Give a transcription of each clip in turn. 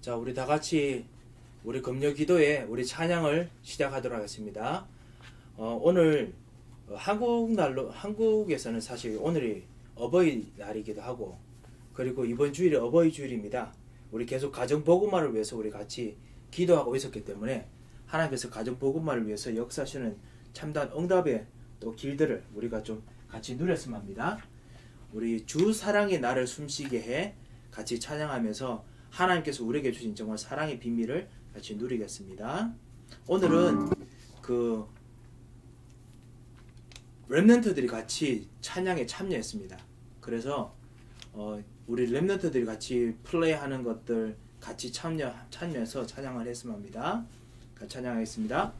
자, 우리 다 같이 우리 금요 기도에 우리 찬양을 시작하도록 하겠습니다. 오늘 한국에서는 사실 오늘이 어버이날이기도 하고, 그리고 이번 주일이 어버이 주일입니다. 우리 계속 가정 복음화를 위해서 우리 같이 기도하고 있었기 때문에 하나님께서 가정 복음화를 위해서 역사하시는 참다운 응답의 또 길들을 우리가 좀 같이 누렸으면 합니다. 우리 주 사랑이 나를 숨쉬게 해 같이 찬양하면서 하나님께서 우리에게 주신 정말 사랑의 비밀을 같이 누리겠습니다. 오늘은 그 렘넌트들이 같이 찬양에 참여했습니다. 그래서 우리 렘넌트들이 같이 플레이하는 것들 같이 참여해서 찬양을 했으면 합니다. 같이 찬양하겠습니다.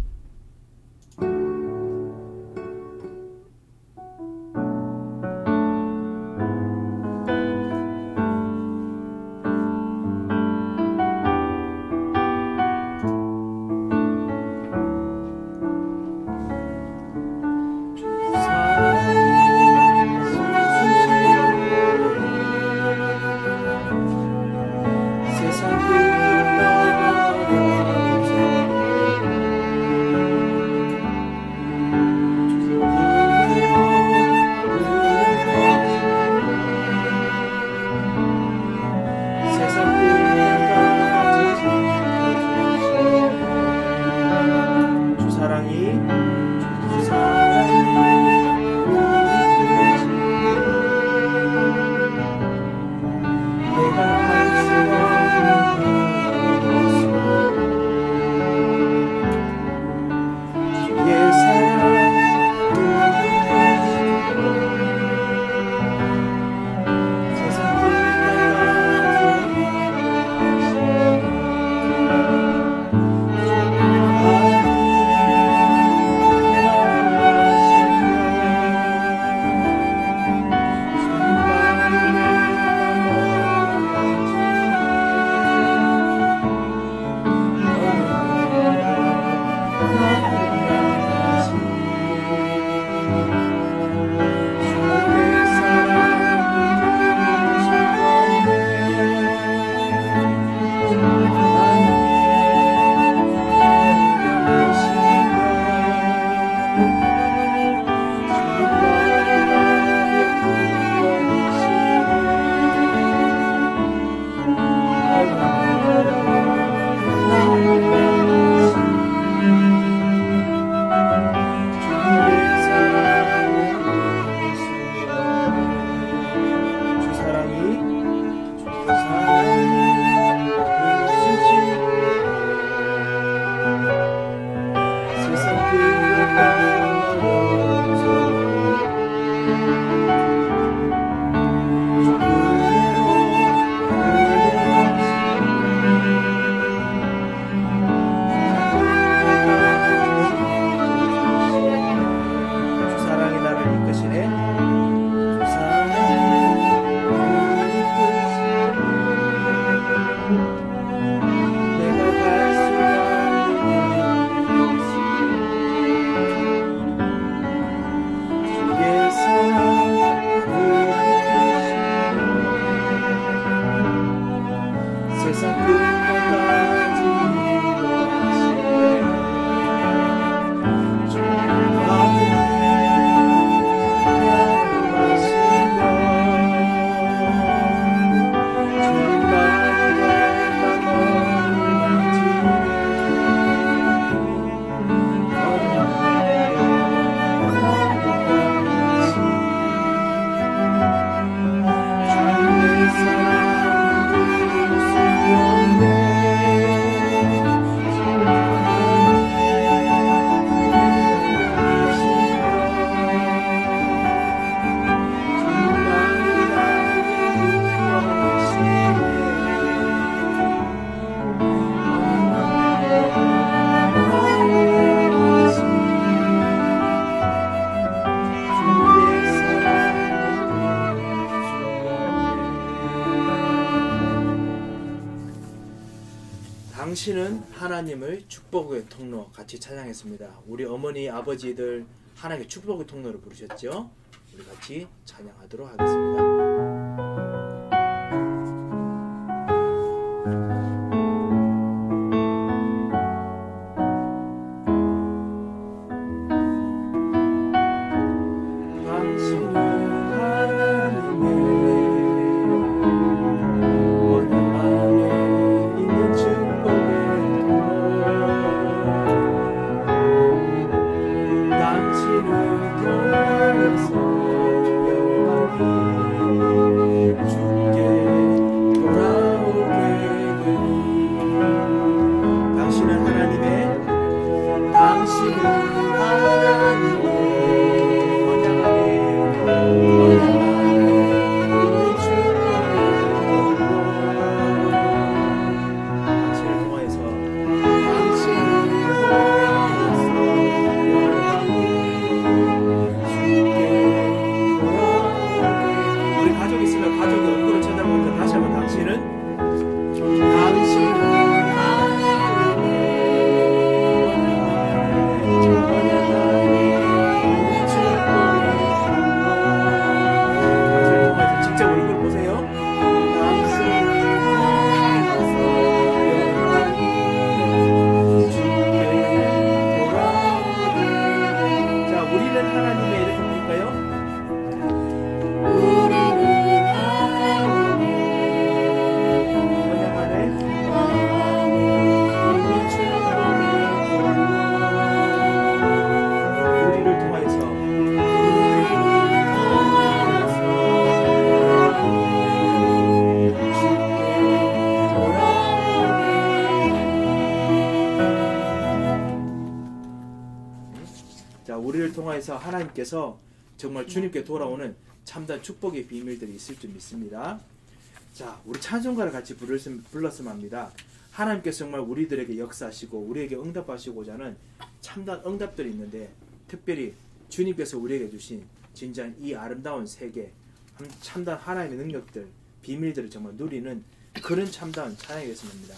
당신은 하나님을 축복의 통로 같이 찬양했습니다. 우리 어머니 아버지들 하나님의 축복의 통로를 부르셨죠. 우리 같이 찬양하도록 하겠습니다. 우리를 통해서 하나님께서 정말 주님께 돌아오는 참된 축복의 비밀들이 있을 줄 믿습니다. 자, 우리 찬송가를 같이 불렀으면 합니다. 하나님께서 정말 우리들에게 역사하시고 우리에게 응답하시고자 하는 참된 응답들이 있는데, 특별히 주님께서 우리에게 주신 진짜 이 아름다운 세계, 참된 하나님의 능력들, 비밀들을 정말 누리는 그런 참다운 찬양이 됐으면 합니다.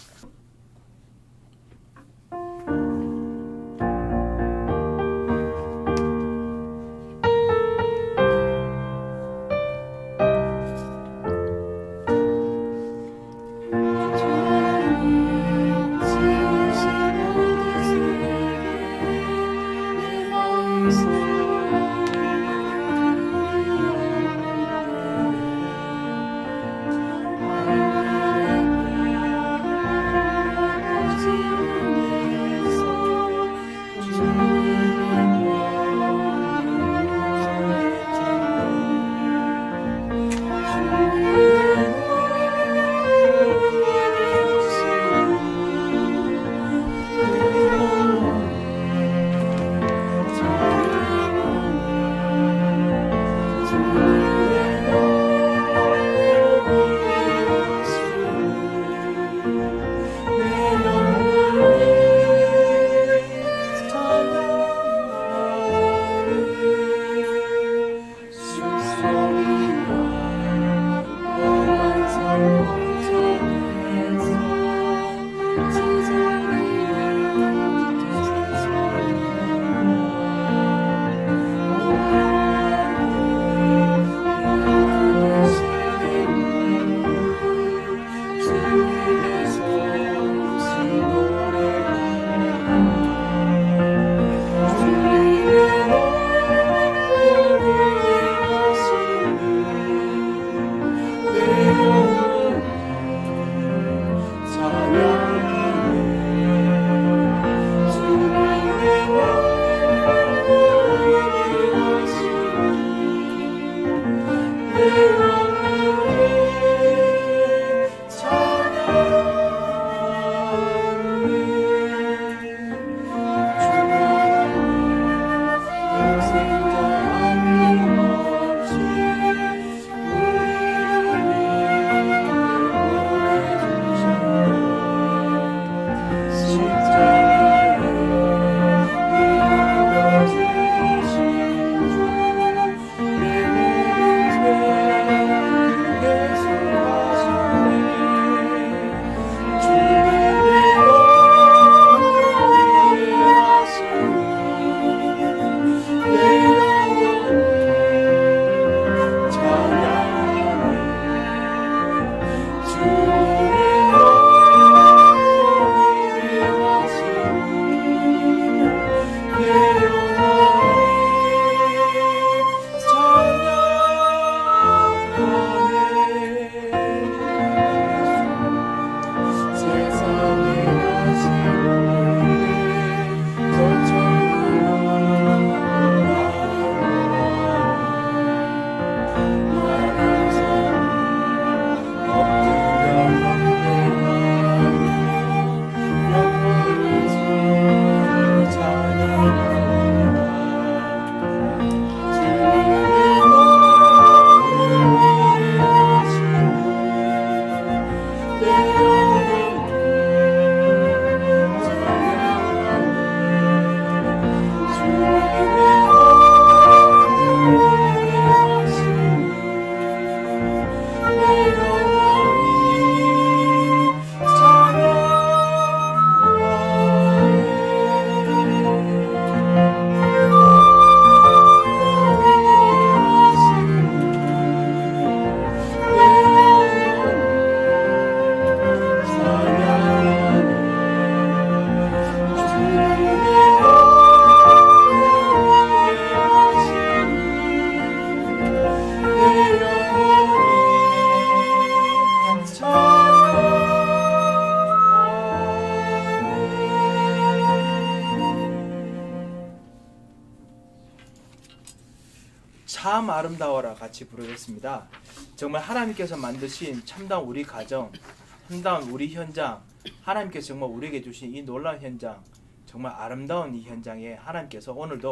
참 아름다워라 같이 부르겠습니다. 정말 하나님께서 만드신 참다운 우리 가정, 참다운 우리 현장, 하나님께서 정말 우리에게 주신 이 놀라운 현장, 정말 아름다운 이 현장에 하나님께서 오늘도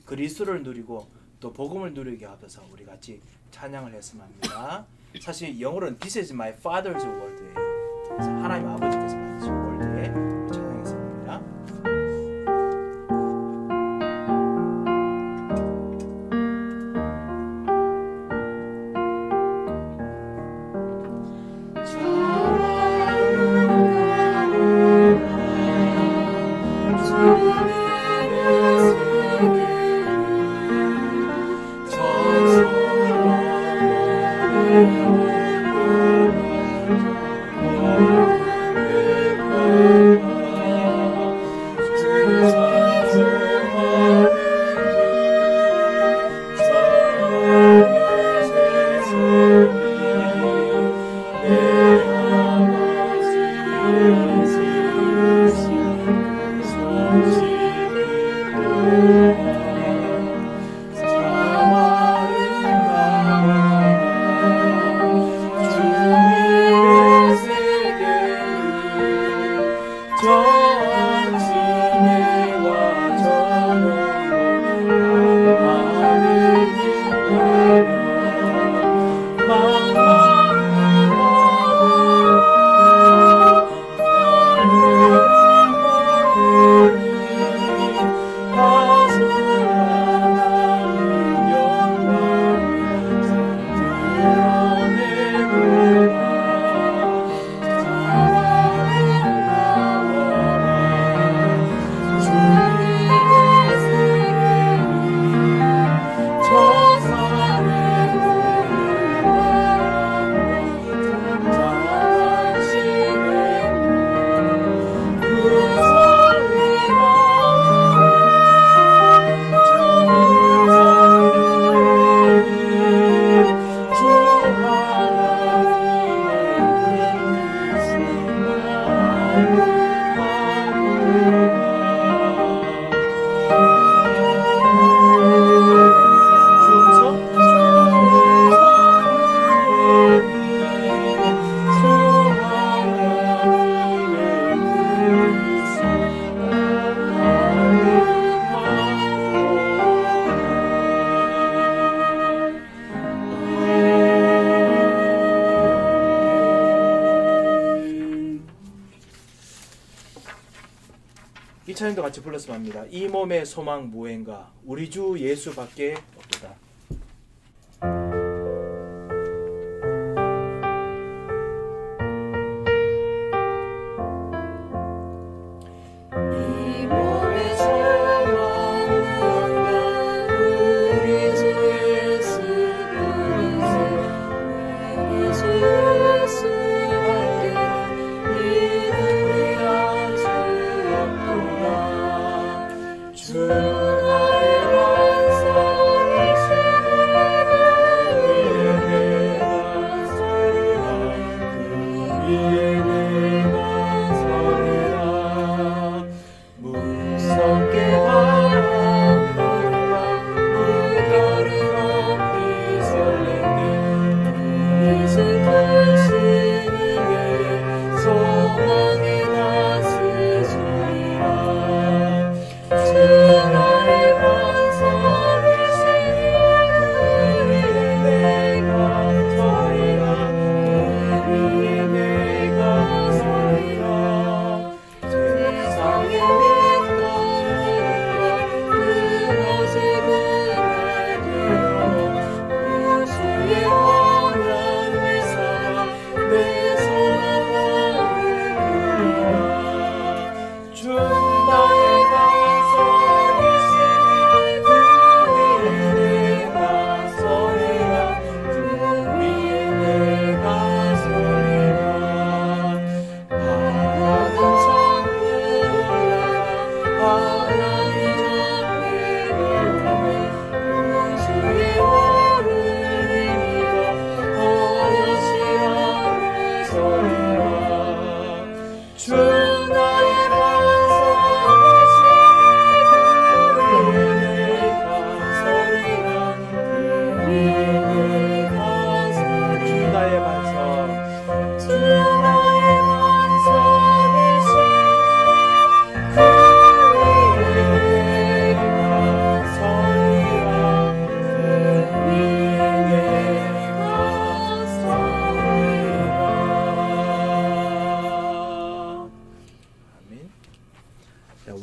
그리스도를 누리고 또 복음을 누리게 하셔서 우리 같이 찬양을 했으면 합니다. 사실 영어로는 This is my father's world예요. 그래서 하나님 아버지께서 만드신 월드에 찬양했습니다. 이 찬양도 같이 불렀으면 합니다. 이 몸의 소망 무엇인가 우리 주 예수밖에 없도다. 주 나의 반석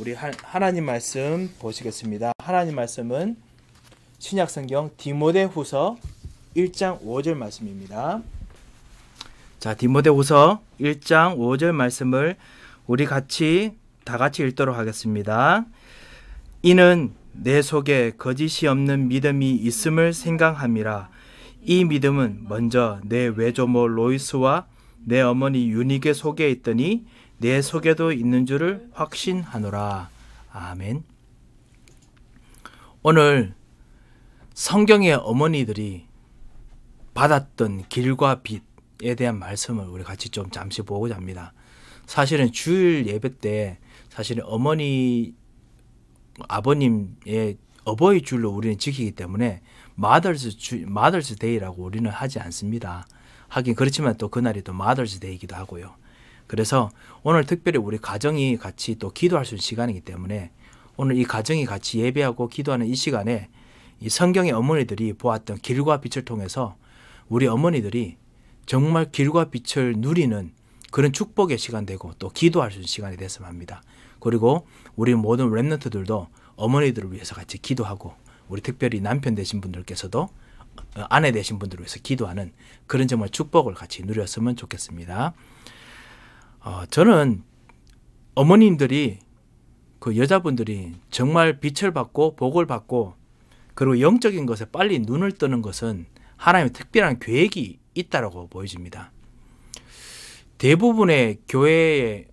우리 하나님 말씀 보시겠습니다. 하나님 말씀은 신약성경 디모데후서 1장 5절 말씀입니다. 자, 디모데후서 1장 5절 말씀을 우리 다 같이 읽도록 하겠습니다. 이는 내 속에 거짓이 없는 믿음이 있음을 생각함이라. 이 믿음은 먼저 내 외조모 로이스와 내 어머니 유니게 속에 있더니 내 속에도 있는 줄을 확신하노라. 아멘. 오늘 성경의 어머니들이 받았던 길과 빛에 대한 말씀을 우리 같이 좀 잠시 보고자 합니다. 사실은 주일 예배 때 사실은 아버님의 어버이 주일로 우리는 지키기 때문에 마더스 데이라고 우리는 하지 않습니다. 하긴 그렇지만 또 그날이 또 마더스 데이이기도 하고요. 그래서 오늘 특별히 우리 가정이 같이 또 기도할 수 있는 시간이기 때문에 오늘 이 가정이 같이 예배하고 기도하는 이 시간에 이 성경의 어머니들이 보았던 길과 빛을 통해서 우리 어머니들이 정말 길과 빛을 누리는 그런 축복의 시간 되고 또 기도할 수 있는 시간이 됐으면 합니다. 그리고 우리 모든 렘넌트들도 어머니들을 위해서 같이 기도하고 우리 특별히 남편 되신 분들께서도 아내 되신 분들을 위해서 기도하는 그런 정말 축복을 같이 누렸으면 좋겠습니다. 저는 어머님들이 그 여자분들이 정말 빛을 받고 복을 받고 그리고 영적인 것에 빨리 눈을 뜨는 것은 하나님의 특별한 계획이 있다라고 보여집니다. 대부분의 교회에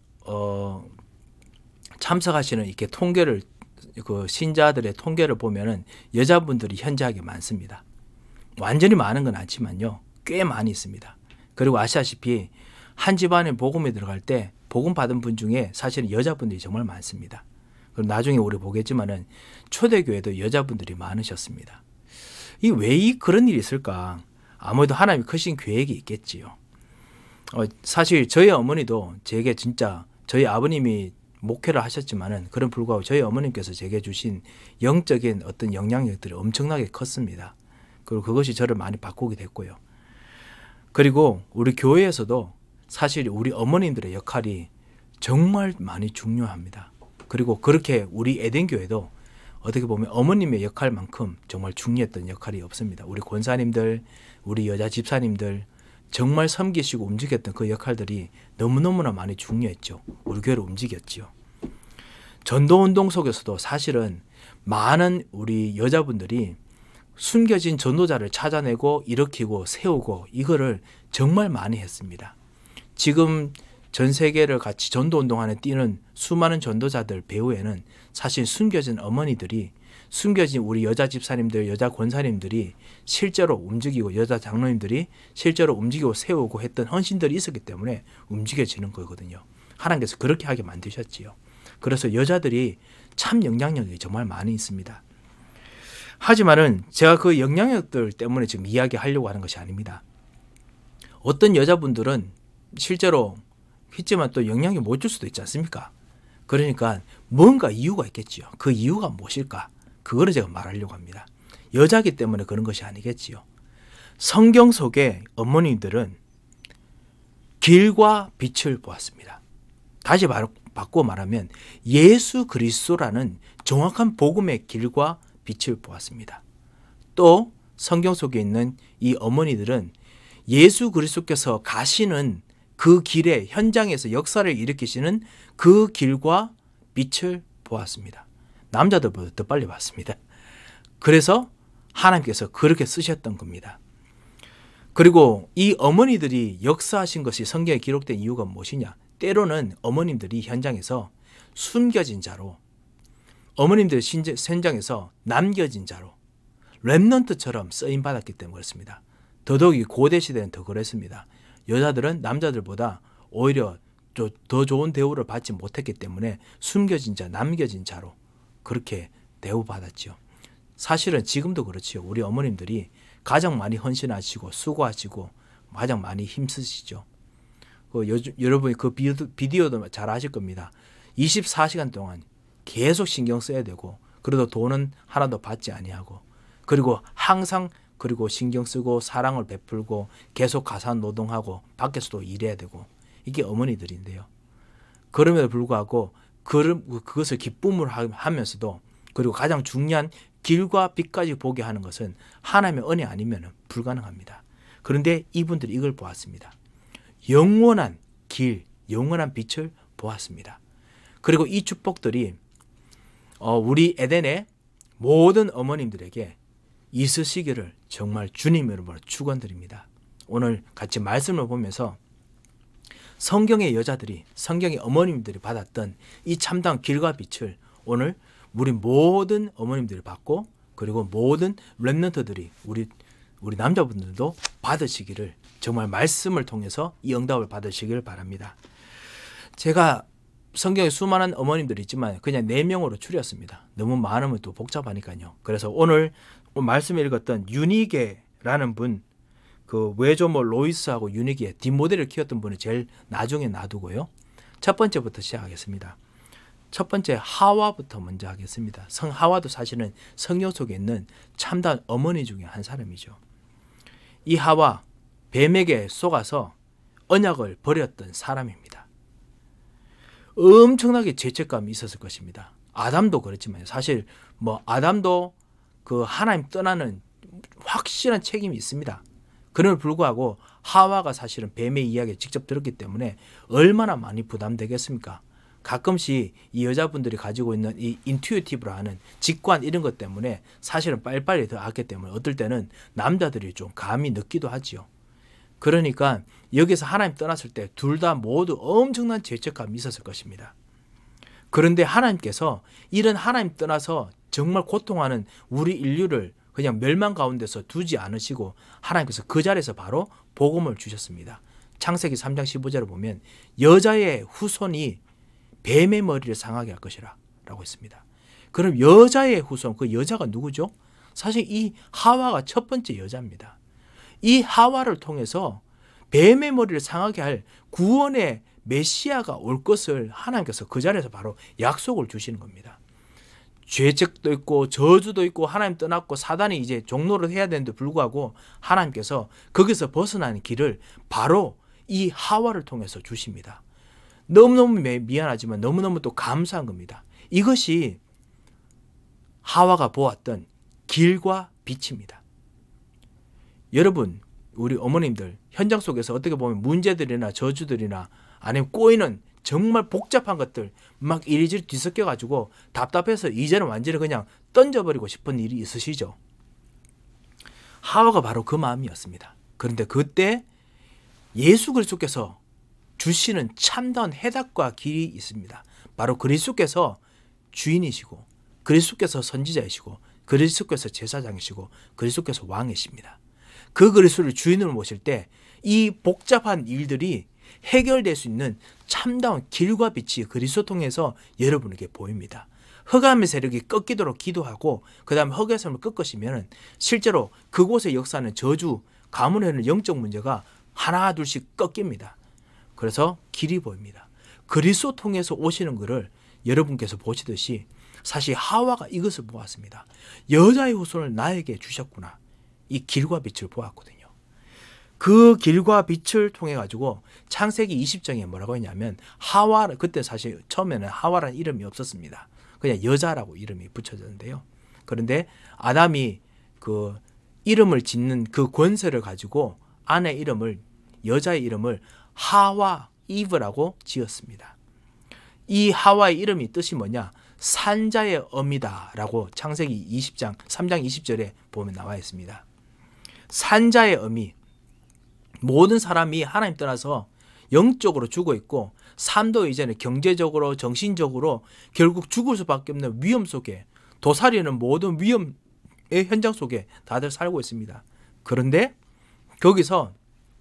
참석하시는 이렇게 통계를 그 신자들의 통계를 보면은 여자분들이 현저하게 많습니다. 완전히 많은 건 아니지만요, 꽤 많이 있습니다. 그리고 아시다시피 한 집안에 복음이 들어갈 때 복음 받은 분 중에 사실은 여자분들이 정말 많습니다. 그럼 나중에 우리 보겠지만은 초대교회도 여자분들이 많으셨습니다. 왜 그런 일이 있을까? 아무래도 하나님이 크신 계획이 있겠지요. 사실 저희 어머니도 제게 진짜 저희 아버님이 목회를 하셨지만은 그런 불구하고 저희 어머님께서 제게 주신 영적인 어떤 영향력들이 엄청나게 컸습니다. 그리고 그것이 저를 많이 바꾸게 됐고요. 그리고 우리 교회에서도 사실 우리 어머님들의 역할이 정말 많이 중요합니다. 그리고 그렇게 우리 에덴교회도 어떻게 보면 어머님의 역할만큼 정말 중요했던 역할이 없습니다. 우리 권사님들, 우리 여자 집사님들 정말 섬기시고 움직였던 그 역할들이 너무너무나 많이 중요했죠. 우리 교회를 움직였죠. 전도운동 속에서도 사실은 많은 우리 여자분들이 숨겨진 전도자를 찾아내고 일으키고 세우고 이거를 정말 많이 했습니다. 지금 전 세계를 같이 전도운동하는 뛰는 수많은 전도자들 배후에는 사실 숨겨진 어머니들이, 숨겨진 우리 여자 집사님들, 여자 권사님들이 실제로 움직이고 여자 장로님들이 실제로 움직이고 세우고 했던 헌신들이 있었기 때문에 움직여지는 거거든요. 하나님께서 그렇게 하게 만드셨지요. 그래서 여자들이 참 영향력이 정말 많이 있습니다. 하지만은 제가 그 영향력들 때문에 지금 이야기하려고 하는 것이 아닙니다. 어떤 여자분들은 실제로 했지만 또 영향이 못 줄 수도 있지 않습니까? 그러니까 뭔가 이유가 있겠지요. 그 이유가 무엇일까? 그거를 제가 말하려고 합니다. 여자기 때문에 그런 것이 아니겠지요. 성경 속의 어머니들은 길과 빛을 보았습니다. 다시 바꾸어 말하면 예수 그리스도라는 정확한 복음의 길과 빛을 보았습니다. 또 성경 속에 있는 이 어머니들은 예수 그리스도께서 가시는 그 길의 현장에서 역사를 일으키시는 그 길과 빛을 보았습니다. 남자들보다 더 빨리 봤습니다. 그래서 하나님께서 그렇게 쓰셨던 겁니다. 그리고 이 어머니들이 역사하신 것이 성경에 기록된 이유가 무엇이냐? 때로는 어머님들이 현장에서 숨겨진 자로, 어머님들 현장에서 남겨진 자로 렘넌트처럼 쓰임받았기 때문에 그렇습니다. 더더욱이 고대 시대는 더 그랬습니다. 여자들은 남자들보다 오히려 더 좋은 대우를 받지 못했기 때문에 숨겨진 자, 남겨진 자로 그렇게 대우받았죠. 사실은 지금도 그렇지요. 우리 어머님들이 가장 많이 헌신하시고 수고하시고 가장 많이 힘쓰시죠. 여러분이 그 비디오도 잘 아실 겁니다. 24시간 동안 계속 신경 써야 되고 그래도 돈은 하나도 받지 아니하고 그리고 항상 그리고 신경 쓰고 사랑을 베풀고 계속 가사 노동하고 밖에서도 일해야 되고 이게 어머니들인데요. 그럼에도 불구하고 그것을 기쁨으로 하면서도, 그리고 가장 중요한 길과 빛까지 보게 하는 것은 하나님의 은혜 아니면 불가능합니다. 그런데 이분들이 이걸 보았습니다. 영원한 길, 영원한 빛을 보았습니다. 그리고 이 축복들이 우리 에덴의 모든 어머님들에게 있으시기를 정말 주님 이름으로 축원드립니다. 오늘 같이 말씀을 보면서 성경의 여자들이, 성경의 어머님들이 받았던 이 참다운 길과 빛을 오늘 우리 모든 어머님들이 받고, 그리고 모든 렘넌트들이 우리 남자분들도 받으시기를, 정말 말씀을 통해서 이 응답을 받으시기를 바랍니다. 제가 성경에 수많은 어머님들이 있지만 그냥 4명으로 추렸습니다. 너무 많으면 또 복잡하니까요. 그래서 오늘 말씀에 읽었던 유니게라는 분, 그 외조모 로이스하고 유니게 뒷모델을 키웠던 분을 제일 나중에 놔두고요. 첫 번째부터 시작하겠습니다. 첫 번째 하와부터 먼저 하겠습니다. 하와도 사실은 성경 속에 있는 참다운 어머니 중에 한 사람이죠. 이 하와, 뱀에게 속아서 언약을 버렸던 사람입니다. 엄청나게 죄책감이 있었을 것입니다. 아담도 그렇지만 사실 아담도 그 하나님 떠나는 확실한 책임이 있습니다. 그럼에도 불구하고 하와가 사실은 뱀의 이야기를 직접 들었기 때문에 얼마나 많이 부담되겠습니까? 가끔씩 이 여자분들이 가지고 있는 이 인투이티브라 하는 직관 이런 것 때문에 사실은 빨리빨리 더 알기 때문에 어떨 때는 남자들이 좀 감이 늦기도 하지요. 그러니까 여기서 하나님 떠났을 때 둘 다 모두 엄청난 죄책감이 있었을 것입니다. 그런데 하나님께서 이런 하나님 떠나서 정말 고통하는 우리 인류를 그냥 멸망 가운데서 두지 않으시고 하나님께서 그 자리에서 바로 복음을 주셨습니다. 창세기 3장 15절을 보면 여자의 후손이 뱀의 머리를 상하게 할 것이라 라고 했습니다. 그럼 여자의 후손, 그 여자가 누구죠? 사실 이 하와가 첫 번째 여자입니다. 이 하와를 통해서 뱀의 머리를 상하게 할 구원의 메시아가 올 것을 하나님께서 그 자리에서 바로 약속을 주시는 겁니다. 죄책도 있고 저주도 있고 하나님 떠났고 사단이 이제 종노를 해야 되는데 불구하고 하나님께서 거기서 벗어나는 길을 바로 이 하와를 통해서 주십니다. 너무너무 미안하지만 너무너무 또 감사한 겁니다. 이것이 하와가 보았던 길과 빛입니다. 여러분, 우리 어머님들 현장 속에서 어떻게 보면 문제들이나 저주들이나 아니면 꼬이는 정말 복잡한 것들 막 이리저리 뒤섞여 가지고 답답해서 이제는 완전히 그냥 던져버리고 싶은 일이 있으시죠? 하와가 바로 그 마음이었습니다. 그런데 그때 예수 그리스도께서 주시는 참다운 해답과 길이 있습니다. 바로 그리스도께서 주인이시고 그리스도께서 선지자이시고 그리스도께서 제사장이시고 그리스도께서 왕이십니다. 그 그리스도를 주인으로 모실 때 이 복잡한 일들이 해결될 수 있는 참다운 길과 빛이 그리스도 통해서 여러분에게 보입니다. 흑암의 세력이 꺾이도록 기도하고 그 다음에 흑의 삶을 꺾으시면 실제로 그곳의 역사는 저주, 가문에는 영적 문제가 하나 둘씩 꺾입니다. 그래서 길이 보입니다. 그리스도 통해서 오시는 것을 여러분께서 보시듯이 사실 하와가 이것을 보았습니다. 여자의 후손을 나에게 주셨구나. 이 길과 빛을 보았거든요. 그 길과 빛을 통해 가지고 창세기 20장에 뭐라고 했냐면 하와, 그때 사실 처음에는 하와라는 이름이 없었습니다. 그냥 여자라고 이름이 붙여졌는데요. 그런데 아담이 그 이름을 짓는 그 권세를 가지고 아내 이름을, 여자의 이름을 하와 이브라고 지었습니다. 이 하와의 이름이 뜻이 뭐냐? 산자의 어미다 라고 창세기 20장 3장 20절에 보면 나와 있습니다. 산자의 어미, 모든 사람이 하나님 떠나서 영적으로 죽어 있고 삶도 이제는 경제적으로 정신적으로 결국 죽을 수밖에 없는 위험 속에, 도사리는 모든 위험의 현장 속에 다들 살고 있습니다. 그런데 거기서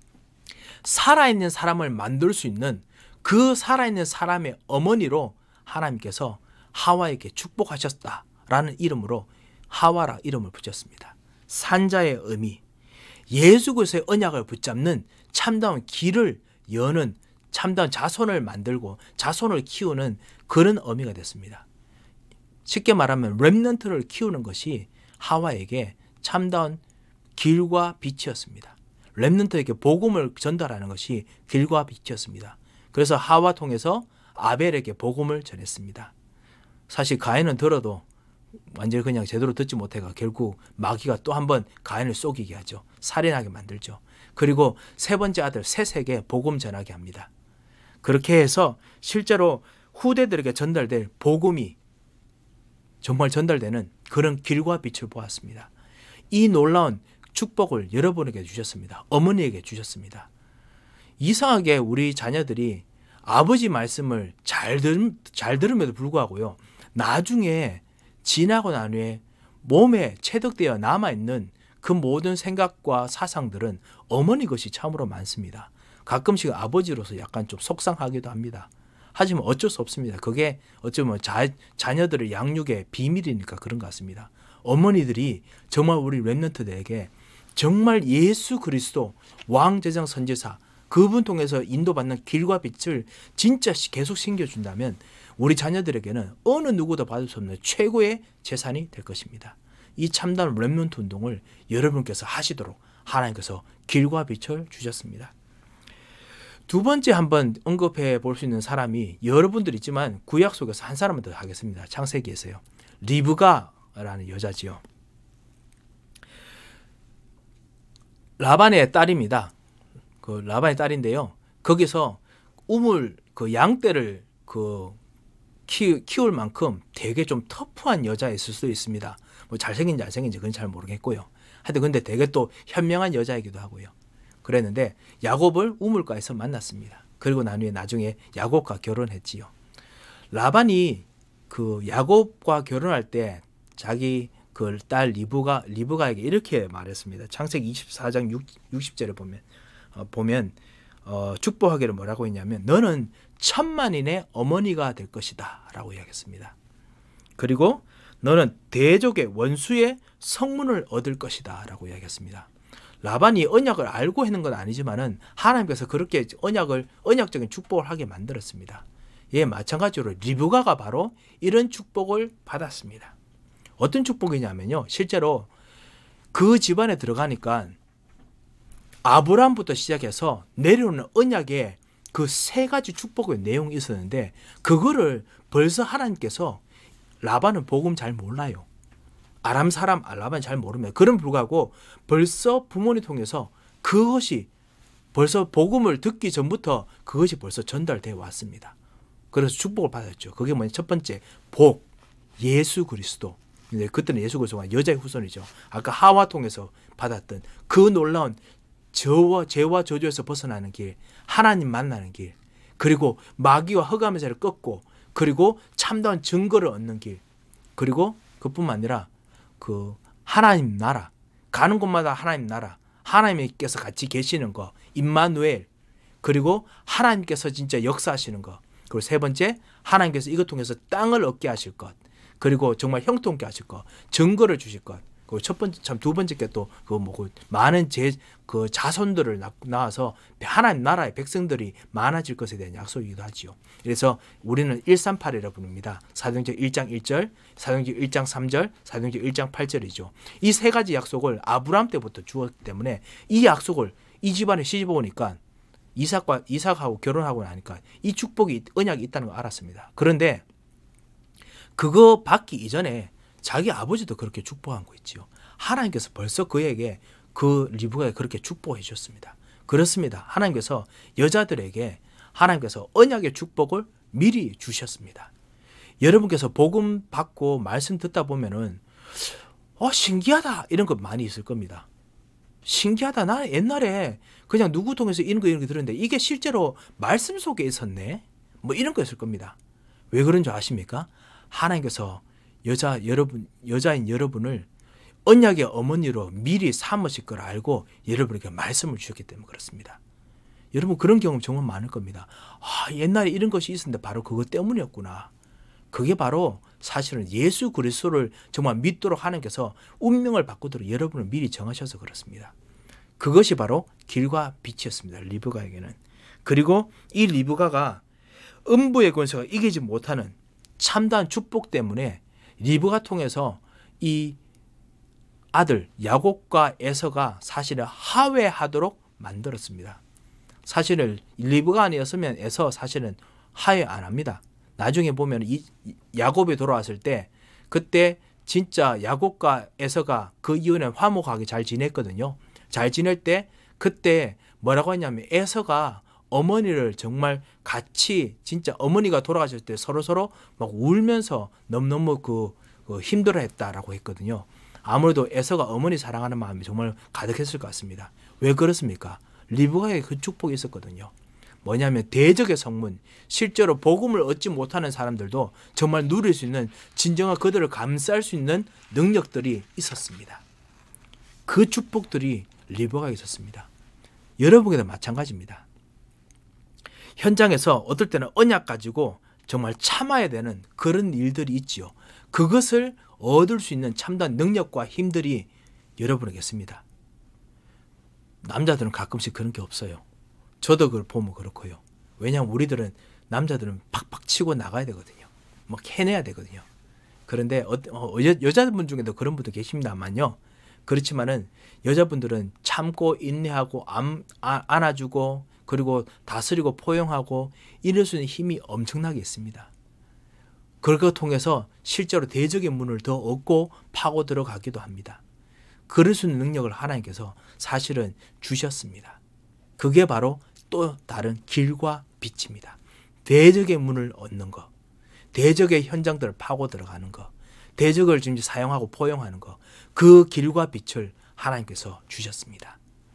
살아있는 사람을 만들 수 있는 그 살아있는 사람의 어머니로 하나님께서 하와에게 축복하셨다라는 이름으로 하와라 이름을 붙였습니다. 산자의 의미, 예수 그리스도의 언약을 붙잡는 참다운 길을 여는 참다운 자손을 만들고 자손을 키우는 그런 의미가 됐습니다. 쉽게 말하면 렘넌트를 키우는 것이 하와에게 참다운 길과 빛이었습니다. 렘넌트에게 복음을 전달하는 것이 길과 빛이었습니다. 그래서 하와 통해서 아벨에게 복음을 전했습니다. 사실 가인은 들어도 완전히 그냥 제대로 듣지 못해가 결국 마귀가 또 한 번 가인을 속이게 하죠. 살인하게 만들죠. 그리고 세 번째 아들 셋에게 복음 전하게 합니다. 그렇게 해서 실제로 후대들에게 전달될 복음이 정말 전달되는 그런 길과 빛을 보았습니다. 이 놀라운 축복을 여러분에게 주셨습니다. 어머니에게 주셨습니다. 이상하게 우리 자녀들이 아버지 말씀을 잘 들음에도 불구하고요. 나중에 지나고 난 후에 몸에 체득되어 남아있는 그 모든 생각과 사상들은 어머니 것이 참으로 많습니다. 가끔씩 아버지로서 약간 좀 속상하기도 합니다. 하지만 어쩔 수 없습니다. 그게 어쩌면 자녀들의 양육의 비밀이니까 그런 것 같습니다. 어머니들이 정말 우리 렘넌트들에게 정말 예수 그리스도 왕제장 선지사 그분 통해서 인도받는 길과 빛을 진짜 계속 심겨준다면 우리 자녀들에게는 어느 누구도 받을 수 없는 최고의 재산이 될 것입니다. 이 참다운 렘넌트 운동을 여러분께서 하시도록 하나님께서 길과 빛을 주셨습니다. 두 번째 한번 언급해 볼 수 있는 사람이 여러분들 있지만 구약 속에서 한 사람을 더 하겠습니다. 창세기에서요. 리브가라는 여자지요. 라반의 딸입니다. 그 라반의 딸인데요. 거기서 우물 그 양떼를 키울 만큼 되게 좀 터프한 여자였을 수도 있습니다. 뭐 잘생긴지 그건 잘 모르겠고요. 하여튼 근데 되게 또 현명한 여자이기도 하고요. 그랬는데 야곱을 우물가에서 만났습니다. 그리고 나중에 야곱과 결혼했지요. 라반이 그 야곱과 결혼할 때 자기 그 딸 리브가에게 이렇게 말했습니다. 창세기 24장 60절에 보면 축복하기를 뭐라고 했냐면 너는 천만인의 어머니가 될 것이다 라고 이야기했습니다. 그리고 너는 대족의 원수의 성문을 얻을 것이다 라고 이야기했습니다. 라반이 언약을 알고 했는 건 아니지만은 하나님께서 그렇게 언약적인 축복을 하게 만들었습니다. 예, 마찬가지로 리브가가 바로 이런 축복을 받았습니다. 어떤 축복이냐면요. 실제로 그 집안에 들어가니까 아브라함부터 시작해서 내려오는 언약에 그 세 가지 축복의 내용이 있었는데 그거를 벌써 하나님께서 라반은 복음 잘 몰라요. 아람 사람 라반은 잘 모릅니다. 그럼 불구하고 벌써 부모님 통해서 그것이 벌써 복음을 듣기 전부터 그것이 벌써 전달되어 왔습니다. 그래서 축복을 받았죠. 그게 뭐냐? 첫 번째 복, 예수 그리스도. 근데 그때는 예수 그리스도가 여자의 후손이죠. 아까 하와 통해서 받았던 그 놀라운 죄와 저주에서 벗어나는 길, 하나님 만나는 길, 그리고 마귀와 흑암의 자를 꺾고 그리고 참다운 증거를 얻는 길, 그리고 그뿐만 아니라 그 하나님 나라, 가는 곳마다 하나님 나라, 하나님께서 같이 계시는 거, 임마누엘, 그리고 하나님께서 진짜 역사하시는 거, 그리고 세 번째 하나님께서 이것 통해서 땅을 얻게 하실 것, 그리고 정말 형통케 하실 것, 증거를 주실 것. 그리고 두 번째 게 또 그거 뭐고 많은 그 자손들을 낳아서 하나님 나라의 백성들이 많아질 것에 대한 약속이기도 하지요. 그래서 우리는 138이라고 부릅니다. 사도행전 1장 1절, 사도행전 1장 3절, 사도행전 1장 8절이죠. 이 세 가지 약속을 아브라함 때부터 주었기 때문에 이 약속을 이 집안에 시집 오니까 이삭하고 결혼하고 나니까 이 축복이 언약이 있다는 걸 알았습니다. 그런데 그거 받기 이전에 자기 아버지도 그렇게 축복한 거 있지요. 하나님께서 벌써 그에게 그 리브가에 그렇게 축복해 주셨습니다. 그렇습니다. 하나님께서 여자들에게 하나님께서 언약의 축복을 미리 주셨습니다. 여러분께서 복음 받고 말씀 듣다 보면은 신기하다 이런 거 많이 있을 겁니다. 신기하다. 나 옛날에 그냥 누구 통해서 이런 거 들었는데 이게 실제로 말씀 속에 있었네. 뭐 이런 거 있을 겁니다. 왜 그런 줄 아십니까? 하나님께서 여자인 여러분을 언약의 어머니로 미리 삼으실 걸 알고 여러분에게 말씀을 주셨기 때문에 그렇습니다. 여러분 그런 경험 정말 많을 겁니다. 옛날에 이런 것이 있었는데 바로 그것 때문이었구나. 그게 바로 사실은 예수 그리스도를 정말 믿도록 하나님께서 운명을 바꾸도록 여러분을 미리 정하셔서 그렇습니다. 그것이 바로 길과 빛이었습니다. 리브가에게는. 그리고 이 리브가가 음부의 권세가 이기지 못하는 참다운 축복 때문에 리브가 통해서 이 아들 야곱과 에서가 사실은 하회하도록 만들었습니다. 사실은 리브가 아니었으면 에서 사실은 하회 안 합니다. 나중에 보면 야곱이 돌아왔을 때 그때 진짜 야곱과 에서가 그 이후에 화목하게 잘 지냈거든요. 잘 지낼 때 그때 뭐라고 했냐면 에서가 어머니를 정말 같이 진짜 어머니가 돌아가실 때 서로서로 막 울면서 너무너무 힘들어했다라고 했거든요. 아무래도 에서가 어머니 사랑하는 마음이 정말 가득했을 것 같습니다. 왜 그렇습니까? 리브가의 그 축복이 있었거든요. 뭐냐면 대적의 성문, 실제로 복음을 얻지 못하는 사람들도 정말 누릴 수 있는 진정한 그들을 감쌀 수 있는 능력들이 있었습니다. 그 축복들이 리브가에 있었습니다. 여러분에게도 마찬가지입니다. 현장에서 어떨 때는 언약 가지고 정말 참아야 되는 그런 일들이 있지요. 그것을 얻을 수 있는 참다한 능력과 힘들이 여러분에게 있습니다. 남자들은 가끔씩 그런 게 없어요. 저도 그걸 보면 그렇고요. 왜냐하면 우리들은 남자들은 팍팍 치고 나가야 되거든요. 막 해내야 되거든요. 그런데 여자분 중에도 그런 분도 계십니다만요. 그렇지만은 여자분들은 참고 인내하고 안아주고 그리고 다스리고 포용하고 이럴 수 있는 힘이 엄청나게 있습니다. 그걸 통해서 실제로 대적의 문을 더 얻고 파고 들어가기도 합니다. 그럴 수 있는 능력을 하나님께서 사실은 주셨습니다. 그게 바로 또 다른 길과 빛입니다. 대적의 문을 얻는 것, 대적의 현장들을 파고 들어가는 것, 대적을 지금 사용하고 포용하는 것, 그 길과 빛을 하나님께서 주셨습니다.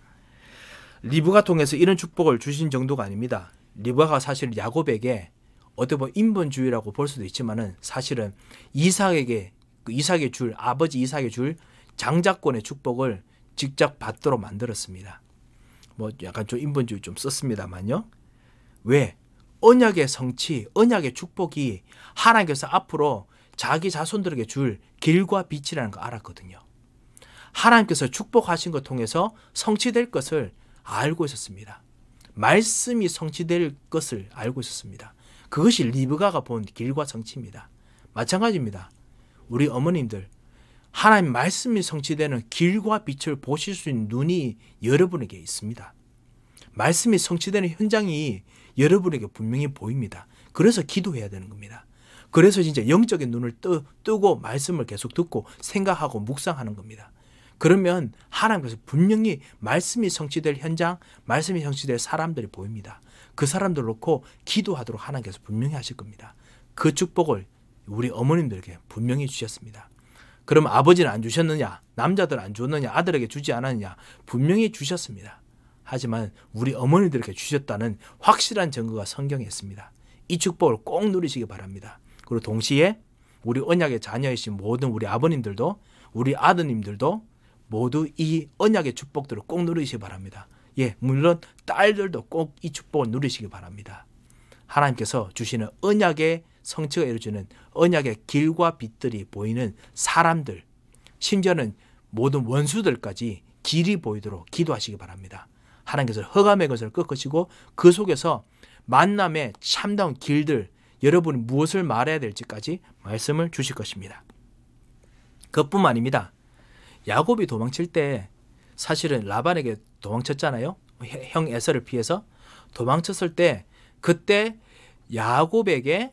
리브가 통해서 이런 축복을 주신 정도가 아닙니다. 리브가가 사실 야곱에게 어떻게 보면 인본주의라고 볼 수도 있지만은 사실은 이삭의 아버지 이삭의 줄 장자권의 축복을 직접 받도록 만들었습니다. 뭐 약간 좀 인본주의 좀 썼습니다만요. 왜? 언약의 성취, 언약의 축복이 하나님께서 앞으로 자기 자손들에게 줄 길과 빛이라는 거 알았거든요. 하나님께서 축복하신 것 통해서 성취될 것을 알고 있었습니다. 말씀이 성취될 것을 알고 있었습니다. 그것이 리브가가 본 길과 성취입니다. 마찬가지입니다. 우리 어머님들, 하나님 말씀이 성취되는 길과 빛을 보실 수 있는 눈이 여러분에게 있습니다. 말씀이 성취되는 현장이 여러분에게 분명히 보입니다. 그래서 기도해야 되는 겁니다. 그래서 진짜 영적인 눈을 뜨고 말씀을 계속 듣고 생각하고 묵상하는 겁니다. 그러면 하나님께서 분명히 말씀이 성취될 현장, 말씀이 성취될 사람들이 보입니다. 그 사람들 놓고 기도하도록 하나님께서 분명히 하실 겁니다. 그 축복을 우리 어머님들에게 분명히 주셨습니다. 그럼 아버지는 안 주셨느냐? 남자들 안 줬느냐? 아들에게 주지 않았느냐? 분명히 주셨습니다. 하지만 우리 어머니들에게 주셨다는 확실한 증거가 성경에 있습니다. 이 축복을 꼭 누리시기 바랍니다. 그리고 동시에 우리 언약의 자녀이신 모든 우리 아버님들도 우리 아드님들도 모두 이 언약의 축복들을 꼭 누리시기 바랍니다. 예, 물론 딸들도 꼭 이 축복을 누리시기 바랍니다. 하나님께서 주시는 언약의 성취가 이루어지는 언약의 길과 빛들이 보이는 사람들, 심지어는 모든 원수들까지 길이 보이도록 기도하시기 바랍니다. 하나님께서 흑암의 것을 꺾으시고 그 속에서 만남의 참다운 길들, 여러분이 무엇을 말해야 될지까지 말씀을 주실 것입니다. 그것뿐만 아닙니다. 야곱이 도망칠 때 사실은 라반에게 도망쳤잖아요. 형 에서를 피해서 도망쳤을 때 그때 야곱을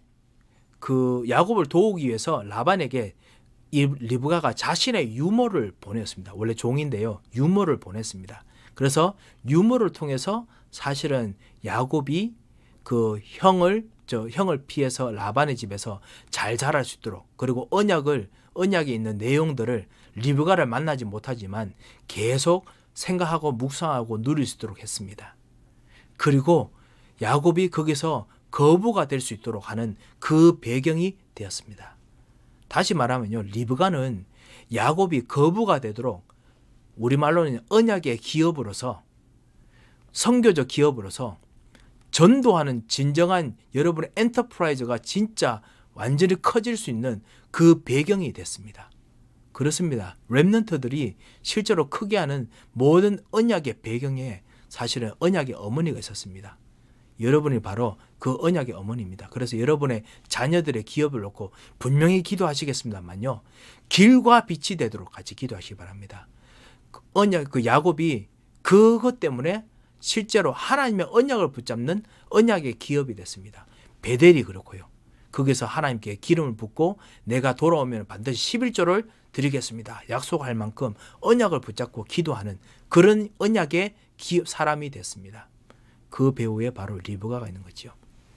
도우기 위해서 라반에게 리브가가 자신의 유모를 보냈습니다. 원래 종인데요. 유모를 보냈습니다. 그래서 유모를 통해서 사실은 야곱이 그 형을 피해서 라반의 집에서 잘 자랄 수 있도록, 그리고 언약에 있는 내용들을 리브가를 만나지 못하지만 계속 생각하고 묵상하고 누릴 수 있도록 했습니다. 그리고 야곱이 거기서 거부가 될 수 있도록 하는 그 배경이 되었습니다. 다시 말하면요, 리브가는 야곱이 거부가 되도록, 우리말로는 언약의 기업으로서, 선교적 기업으로서 전도하는 진정한 여러분의 엔터프라이즈가 진짜 완전히 커질 수 있는 그 배경이 됐습니다. 그렇습니다. 렘넌트들이 실제로 크게 하는 모든 언약의 배경에 사실은 언약의 어머니가 있었습니다. 여러분이 바로 그 언약의 어머니입니다. 그래서 여러분의 자녀들의 기업을 놓고 분명히 기도하시겠습니다만요, 길과 빛이 되도록 같이 기도하시기 바랍니다. 야곱이 그것 때문에 실제로 하나님의 언약을 붙잡는 언약의 기업이 됐습니다. 베델이 그렇고요. 거기서 하나님께 기름을 붓고 내가 돌아오면 반드시 11조를 드리겠습니다. 약속할 만큼 언약을 붙잡고 기도하는 그런 언약의 사람이 됐습니다. 그 배후에 바로 리브가가 있는 거죠.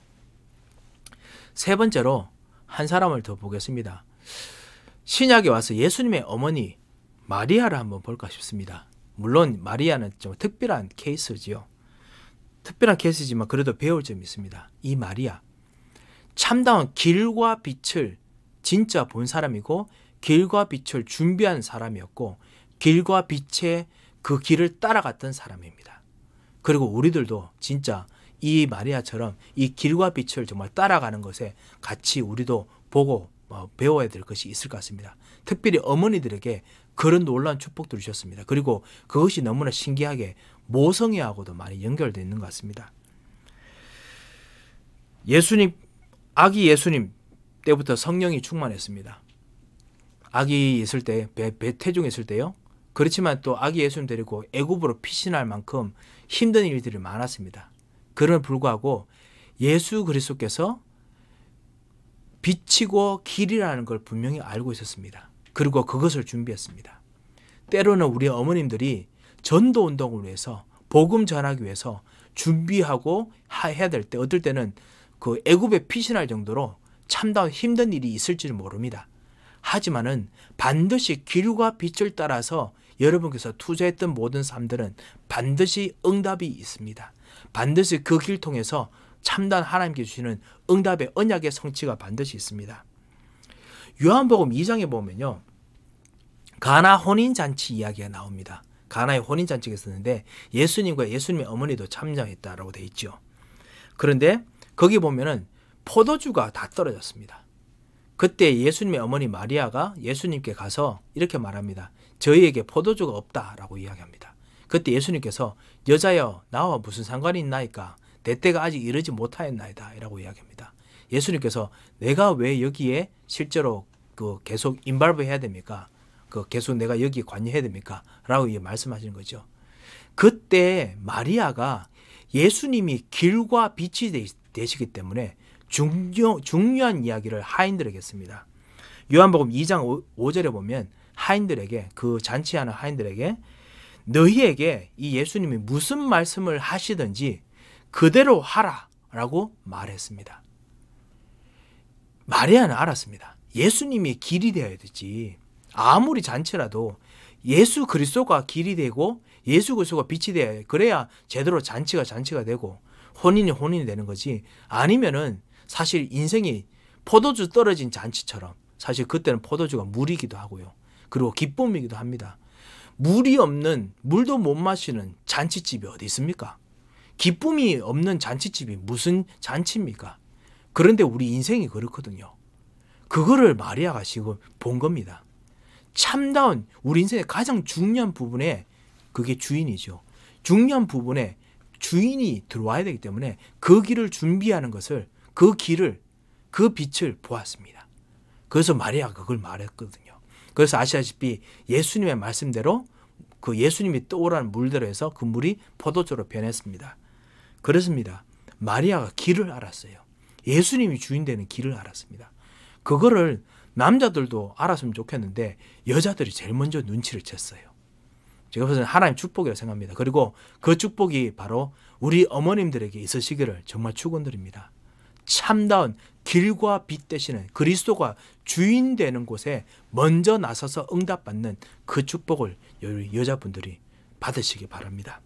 세 번째로 한 사람을 더 보겠습니다. 신약에 와서 예수님의 어머니 마리아를 한번 볼까 싶습니다. 물론 마리아는 좀 특별한 케이스지요. 특별한 케이스지만 그래도 배울 점이 있습니다. 이 마리아 참다운 길과 빛을 진짜 본 사람이고 길과 빛을 준비한 사람이었고 길과 빛의 그 길을 따라갔던 사람입니다. 그리고 우리들도 진짜 이 마리아처럼 이 길과 빛을 정말 따라가는 것에 같이 우리도 보고 배워야 될 것이 있을 것 같습니다. 특별히 어머니들에게 그런 놀라운 축복들을 주셨습니다. 그리고 그것이 너무나 신기하게 모성애하고도 많이 연결되어 있는 것 같습니다. 아기 예수님 때부터 성령이 충만했습니다. 아기 있을 때, 태중에 있을 때요. 그렇지만 또 아기 예수님 데리고 애굽으로 피신할 만큼 힘든 일들이 많았습니다. 그럼에도 불구하고 예수 그리스도께서 빛이고 길이라는 걸 분명히 알고 있었습니다. 그리고 그것을 준비했습니다. 때로는 우리 어머님들이 전도 운동을 위해서 복음 전하기 위해서 준비하고 해야 될 때 어떨 때는 그 애굽에 피신할 정도로 참다운 힘든 일이 있을지 모릅니다. 하지만은 반드시 길과 빛을 따라서 여러분께서 투자했던 모든 삶들은 반드시 응답이 있습니다. 반드시 그 길 통해서 참다운 하나님께 주시는 응답의 언약의 성취가 반드시 있습니다. 요한복음 2장에 보면요. 가나 혼인잔치 이야기가 나옵니다. 가나의 혼인잔치가 있었는데 예수님과 예수님의 어머니도 참여했다라고 되어 있죠. 그런데 거기 보면은 포도주가 다 떨어졌습니다. 그때 예수님의 어머니 마리아가 예수님께 가서 이렇게 말합니다. 저희에게 포도주가 없다라고 이야기합니다. 그때 예수님께서 여자여 나와 무슨 상관이 있나이까 내 때가 아직 이르지 못하였나이다 라고 이야기합니다. 예수님께서 내가 왜 여기에 실제로 계속 인발브 해야 됩니까? 계속 내가 여기에 관여해야 됩니까? 라고 말씀하시는 거죠. 그때 마리아가 예수님이 길과 빛이 되시기 때문에 중요한 이야기를 하인들에게 했습니다. 요한복음 2장 5절에 보면 하인들에게 그 잔치하는 하인들에게 너희에게 이 예수님이 무슨 말씀을 하시든지 그대로 하라 라고 말했습니다. 마리아는 알았습니다. 예수님이 길이 되어야 되지. 아무리 잔치라도 예수 그리스도가 길이 되고 예수 그리스도가 빛이 되어야 해. 그래야 제대로 잔치가 되고 혼인이 되는 거지. 아니면은 사실 인생이 포도주 떨어진 잔치처럼 사실 그때는 포도주가 물이기도 하고요. 그리고 기쁨이기도 합니다. 물이 없는 물도 못 마시는 잔치집이 어디 있습니까? 기쁨이 없는 잔치집이 무슨 잔치입니까? 그런데 우리 인생이 그렇거든요. 그거를 마리아가 지금 본 겁니다. 참다운 우리 인생의 가장 중요한 부분에 그게 주인이죠. 중요한 부분에 주인이 들어와야 되기 때문에 그 길을 준비하는 것을 그 빛을 보았습니다. 그래서 마리아가 그걸 말했거든요. 그래서 아시다시피 예수님의 말씀대로 그 예수님이 떠오르는 물대로 해서 그 물이 포도주로 변했습니다. 그렇습니다. 마리아가 길을 알았어요. 예수님이 주인 되는 길을 알았습니다. 그거를 남자들도 알았으면 좋겠는데 여자들이 제일 먼저 눈치를 챘어요. 제가 보기에는 하나님 축복이라고 생각합니다. 그리고 그 축복이 바로 우리 어머님들에게 있으시기를 정말 축원드립니다. 참다운 길과 빛 되시는 그리스도가 주인 되는 곳에 먼저 나서서 응답받는 그 축복을 여자분들이 받으시기 바랍니다.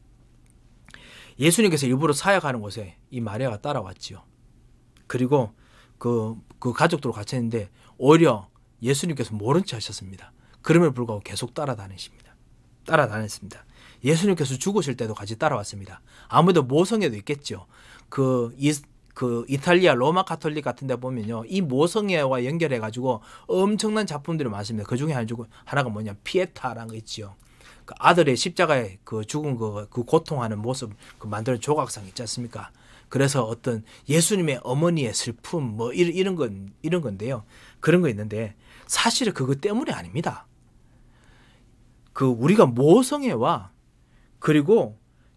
예수님께서 일부러 사역하는 곳에 이 마리아가 따라왔지요. 그리고 그 가족들과 같이 했는데 오히려 예수님께서 모른 체 하셨습니다. 그럼에도 불구하고 계속 따라다녔습니다. 예수님께서 죽으실 때도 같이 따라왔습니다. 아무래도 모성애도 있겠죠. 그 이탈리아 로마 가톨릭 같은 데 보면요. 이 모성애와 연결해가지고 엄청난 작품들이 많습니다. 그 중에 하나가 뭐냐. 피에타라는 거 있죠. 그 아들의 십자가에 그 죽은 그 고통하는 모습 만드는 조각상 있지 않습니까? 그래서 어떤 예수님의 어머니의 슬픔 뭐 이런 건데요. 그런 거 있는데 사실은 그것 때문이 아닙니다. 우리가 모성애와 그리고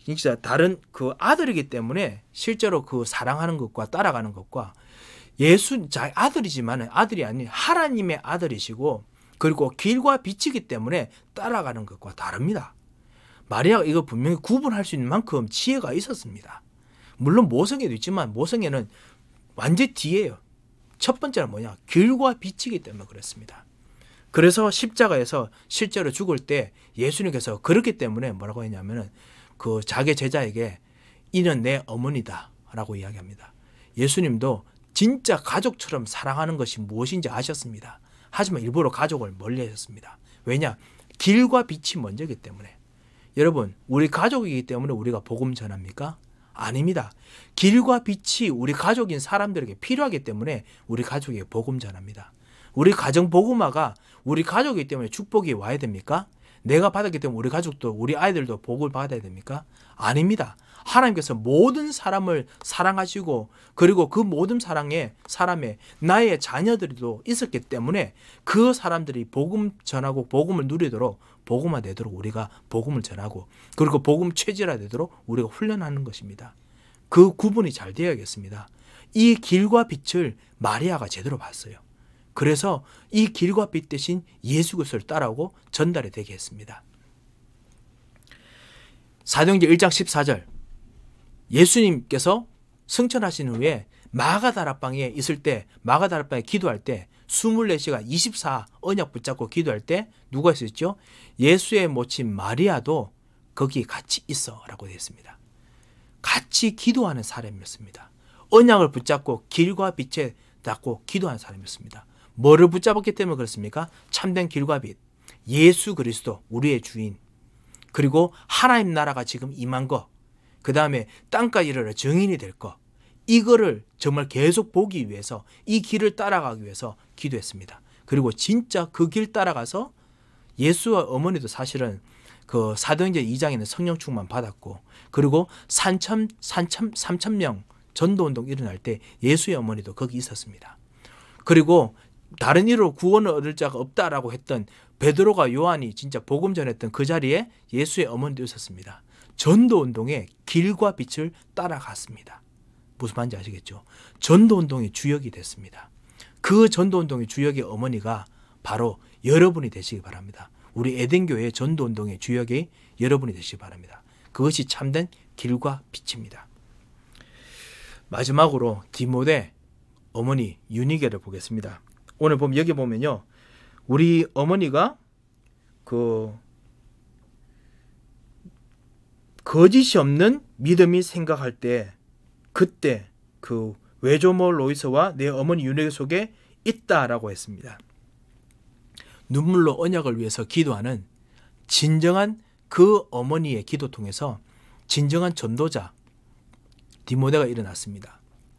진짜 다른 그 아들이기 때문에 실제로 그 사랑하는 것과 따라가는 것과 예수 자기 아들이지만 아들이 아닌 하나님의 아들이시고 그리고 길과 빛이기 때문에 따라가는 것과 다릅니다. 마리아가 이거 분명히 구분할 수 있는 만큼 지혜가 있었습니다. 물론 모성애도 있지만 모성애는 완전 뒤에요. 첫 번째는 뭐냐? 길과 빛이기 때문에 그렇습니다. 그래서 십자가에서 실제로 죽을 때 예수님께서 그렇기 때문에 뭐라고 했냐면은 그 자기 제자에게 이는 내 어머니다 라고 이야기합니다. 예수님도 진짜 가족처럼 사랑하는 것이 무엇인지 아셨습니다. 하지만 일부러 가족을 멀리 하셨습니다. 왜냐? 길과 빛이 먼저이기 때문에. 여러분, 우리 가족이기 때문에 우리가 복음 전합니까? 아닙니다. 길과 빛이 우리 가족인 사람들에게 필요하기 때문에 우리 가족에게 복음 전합니다. 우리 가정 복음화가 우리 가족이기 때문에 축복이 와야 됩니까? 내가 받았기 때문에 우리 가족도 우리 아이들도 복을 받아야 됩니까? 아닙니다. 하나님께서 모든 사람을 사랑하시고 그리고 그 모든 사랑에 사람의 나의 자녀들도 있었기 때문에 그 사람들이 복음 전하고 복음을 누리도록 복음화 되도록 우리가 복음을 전하고 그리고 복음 체질화 되도록 우리가 훈련하는 것입니다. 그 구분이 잘 되어야겠습니다. 이 길과 빛을 마리아가 제대로 봤어요. 그래서 이 길과 빛 대신 예수 그리스도를 따라오고 전달이 되게 했습니다. 사도행전 1장 14절 예수님께서 승천하신 후에 마가다락방에 있을 때 마가다락방에 기도할 때 24시간 24 언약 붙잡고 기도할 때 누가 있었죠? 예수의 모친 마리아도 거기 같이 있어 라고 되어 있습니다. 같이 기도하는 사람이었습니다. 언약을 붙잡고 길과 빛에 닿고 기도하는 사람이었습니다. 뭐를 붙잡았기 때문에 그렇습니까? 참된 길과 빛, 예수 그리스도 우리의 주인, 그리고 하나님 나라가 지금 임한 것, 그 다음에 땅까지 이르러 증인이 될 것, 이거를 정말 계속 보기 위해서 이 길을 따라가기 위해서 기도했습니다. 그리고 진짜 그 길 따라가서 예수와 어머니도 사실은 그 사도행전 2장에는 성령 충만 받았고 그리고 3,000명 전도운동 일어날 때 예수의 어머니도 거기 있었습니다. 그리고 다른 이로 구원을 얻을 자가 없다라고 했던 베드로가 요한이 진짜 복음 전했던 그 자리에 예수의 어머니도 있었습니다. 전도운동의 길과 빛을 따라갔습니다. 무슨 말인지 아시겠죠? 전도운동의 주역이 됐습니다. 그 전도운동의 주역의 어머니가 바로 여러분이 되시기 바랍니다. 우리 에덴교회의 전도운동의 주역이 여러분이 되시기 바랍니다. 그것이 참된 길과 빛입니다. 마지막으로 디모데 어머니 유니게를 보겠습니다. 오늘 보면 여기 보면요. 우리 어머니가 그 거짓이 없는 믿음이 생각할 때 그때 그 외조모 로이서와 내 어머니 유니게 속에 있다라고 했습니다. 눈물로 언약을 위해서 기도하는 진정한 그 어머니의 기도 통해서 진정한 전도자 디모데가 일어났습니다.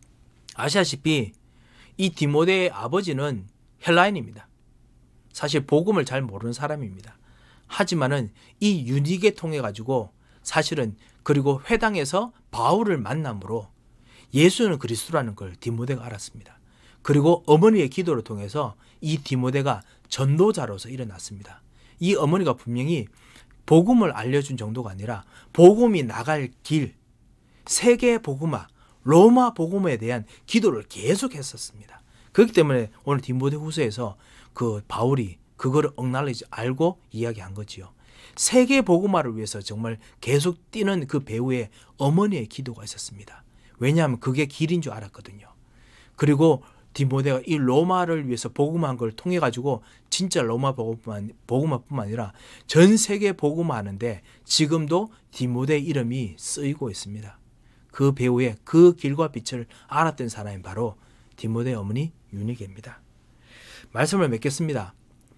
아시다시피 이 디모데의 아버지는 헬라인입니다. 사실 복음을 잘 모르는 사람입니다. 하지만은 이 유니게 통해 가지고 사실은 그리고 회당에서 바울을 만남으로 예수는 그리스도라는 걸 디모데가 알았습니다. 그리고 어머니의 기도를 통해서 이 디모데가 전도자로서 일어났습니다. 이 어머니가 분명히 복음을 알려준 정도가 아니라 복음이 나갈 길, 세계 복음화, 로마 복음에 대한 기도를 계속 했었습니다. 그렇기 때문에 오늘 디모데 후서에서 그 바울이 그거를 알고 이야기한 거지요. 세계 복음화를 위해서 정말 계속 뛰는 그 배우의 어머니의 기도가 있었습니다. 왜냐하면 그게 길인 줄 알았거든요. 그리고 디모데가 이 로마를 위해서 복음한 걸 통해 가지고 진짜 로마 복음화뿐만 아니라 전 세계 복음화하는데 지금도 디모데의 이름이 쓰이고 있습니다. 그 배우의 그 길과 빛을 알았던 사람이 바로 디모데 어머니 유니게입니다. 말씀을 맺겠습니다.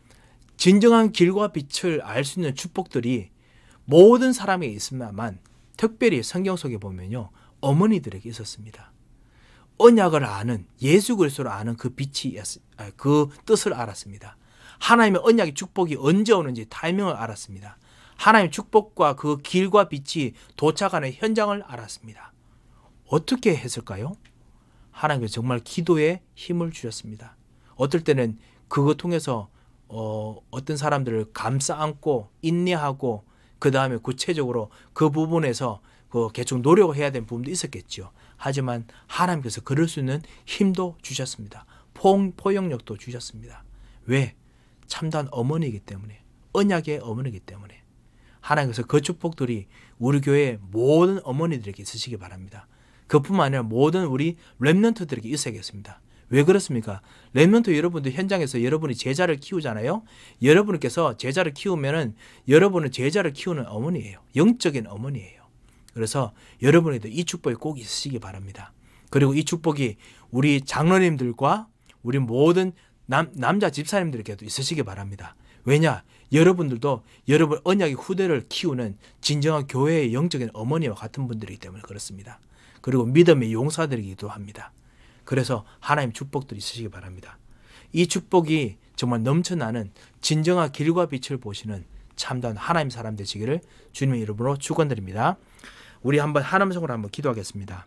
진정한 길과 빛을 알 수 있는 축복들이 모든 사람에게 있습니다만 특별히 성경 속에 보면요. 어머니들에게 있었습니다. 언약을 아는 예수 그리스도를 아는 그 빛이 그 뜻을 알았습니다. 하나님의 언약의 축복이 언제 오는지 타이밍을 알았습니다. 하나님의 축복과 그 길과 빛이 도착하는 현장을 알았습니다. 어떻게 했을까요? 하나님께서 정말 기도에 힘을 주셨습니다. 어떨 때는 그거 통해서 어떤 사람들을 감싸 안고 인내하고 그 다음에 구체적으로 그 부분에서 계속 노력을 해야 되는 부분도 있었겠죠. 하지만 하나님께서 그럴 수 있는 힘도 주셨습니다. 포용력도 주셨습니다. 왜? 참다운 어머니이기 때문에, 언약의 어머니이기 때문에. 하나님께서 그 축복들이 우리 교회 모든 어머니들에게 있으시기 바랍니다. 그뿐만 아니라 모든 우리 렘넌트들에게 있어야겠습니다. 왜 그렇습니까? 렘넌트 여러분들 현장에서 여러분이 제자를 키우잖아요. 여러분께서 제자를 키우면은 여러분은 제자를 키우는 어머니예요. 영적인 어머니예요. 그래서 여러분에도 이 축복이 꼭 있으시기 바랍니다. 그리고 이 축복이 우리 장로님들과 우리 모든 남자 집사님들에게도 있으시기 바랍니다. 왜냐? 여러분들도 여러분 언약의 후대를 키우는 진정한 교회의 영적인 어머니와 같은 분들이기 때문에 그렇습니다. 그리고 믿음의 용사들이기도 합니다. 그래서 하나님 축복들이 있으시기 바랍니다. 이 축복이 정말 넘쳐나는 진정한 길과 빛을 보시는 참다운 하나님 사람 되시기를 주님의 이름으로 축원드립니다. 우리 한번 하나님성으로 한번 기도하겠습니다.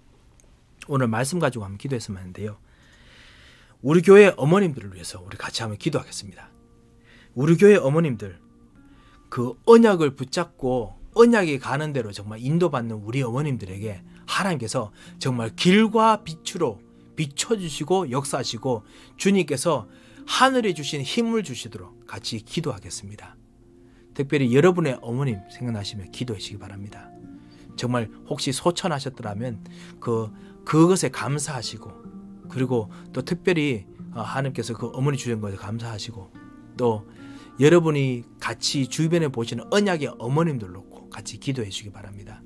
오늘 말씀 가지고 한번 기도했으면 하는데요. 우리 교회 어머님들을 위해서 우리 같이 한번 기도하겠습니다. 우리 교회 어머님들, 그 언약을 붙잡고 언약이 가는 대로 정말 인도받는 우리 어머님들에게 하나님께서 정말 길과 빛으로 비춰주시고 역사하시고 주님께서 하늘에 주신 힘을 주시도록 같이 기도하겠습니다. 특별히 여러분의 어머님 생각나시면 기도해 주시기 바랍니다. 정말 혹시 소천하셨더라면 그것에 감사하시고, 그리고 또 특별히 하나님께서 그 어머니 주신 것에 감사하시고, 또 여러분이 같이 주변에 보시는 언약의 어머님들 놓고 같이 기도해 주시기 바랍니다.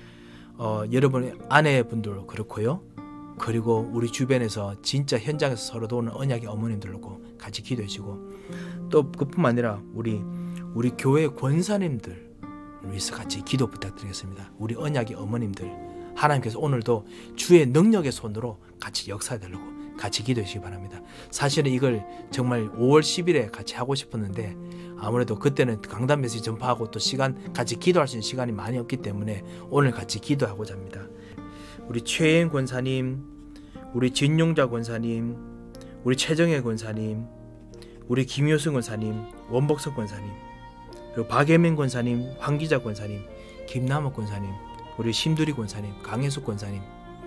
여러분의 아내분들도 그렇고요. 그리고 우리 주변에서 진짜 현장에서 서로 도우는 언약의 어머님들 놓고 같이 기도해 주시고, 또 그뿐만 아니라 우리 교회 권사님들 위해서 같이 기도 부탁드리겠습니다. 우리 언약의 어머님들, 하나님께서 오늘도 주의 능력의 손으로 같이 역사되려고 같이 기도해 주시기 바랍니다. 사실은 이걸 정말 5월 10일에 같이 하고 싶었는데 아무래도 그때는 강단 메시지 전파하고 또 같이 기도할 수 있는 시간이 많이 없기 때문에 오늘 같이 기도하고자 합니다. 우리 최혜인 권사님, 우리 진용자 권사님, 우리 최정혜 권사님, 우리 김효승 권사님, 원복석 권사님, 그리고 박예민 권사님, 황기자 권사님, 김남욱 권사님, 우리 심두리 권사님, 강혜숙 권사님,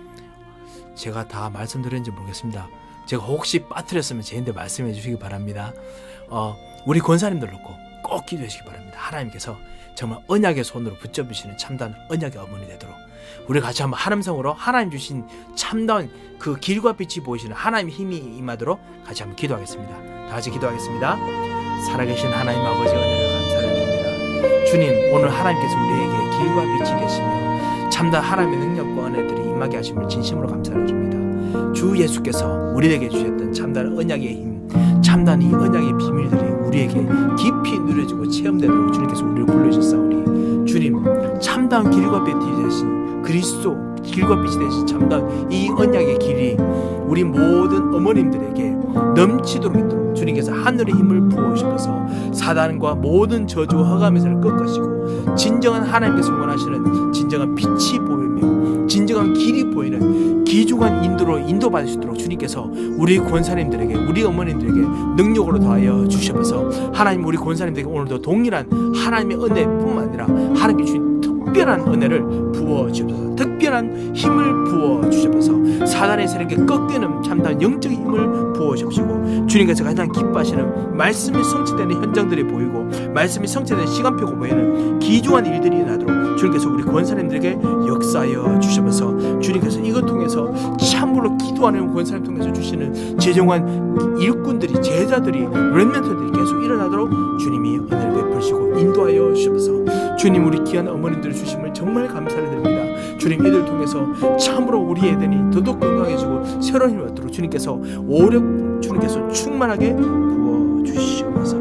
제가 다 말씀드렸는지 모르겠습니다. 제가 혹시 빠뜨렸으면 저한테 말씀해 주시기 바랍니다. 우리 권사님들 놓고 꼭 기도해 주시기 바랍니다. 하나님께서 정말 언약의 손으로 붙잡으시는 참다운 언약의 어머니 되도록 우리 같이 한번 하나님성으로 하나님 주신 참다운 그 길과 빛이 보이시는 하나님의 힘이 임하도록 같이 한번 기도하겠습니다. 다 같이 기도하겠습니다. 살아계신 하나님 아버지 은혜를 감사드립니다. 주님, 오늘 하나님께서 우리에게 길과 빛이 되시며 참다운 하나님의 능력과 은혜들이 임하게 하심을 진심으로 감사드립니다. 주 예수께서 우리에게 주셨던 참다운 언약의 힘, 참다운 이 언약의 비밀들이 우리에게 깊이 누려지고 체험되도록 주님께서 우리를 불러주셨사오니, 주님, 참다운 길과 빛이 되신 그리스도, 길과 빛이 되신 참다운 이 언약의 길이 우리 모든 어머님들에게 넘치도록 있도록 주님께서 하늘의 힘을 부어주셔서 사단과 모든 저주와 허감에서를 꺾으시고 진정한 하나님께서 원하시는 진정한 빛이 보이며 진정한 길이 보이는 귀중한 인도로 인도받으시도록 주님께서 우리 권사님들에게, 우리 어머님들에게 능력으로 더하여 주셔서 하나님, 우리 권사님들에게 오늘도 동일한 하나님의 은혜뿐만 아니라 하나님께 주신 특별한 은혜를 부어주셔서 특별한 힘을 부어주셔서 사단의 세력에 꺾이는 참다운 영적인 힘을 부어주시고 주님께서 가장 기뻐하시는 말씀이 성취되는 현장들이 보이고 말씀이 성취되는 시간표가 보이는 귀중한 일들이 일어나도록 주님께서 우리 권사님들에게 역사하여 주셔서 주님께서 이것 통해서 참으로 기도하는 권사님 통해서 주시는 제정한 일꾼들이, 제자들이, 렘넌트들이 계속 일어나도록 주님이 은혜를 베푸시고 인도하여 주셔서 주님, 우리 귀한 어머님들을 주심을 정말 감사를 드립니다. 주님, 이들 통해서 참으로 우리 애들이 더더욱 건강해지고 새로운 힘을 얻도록 주님께서 오력 주님께서 충만하게 부어주시옵소서.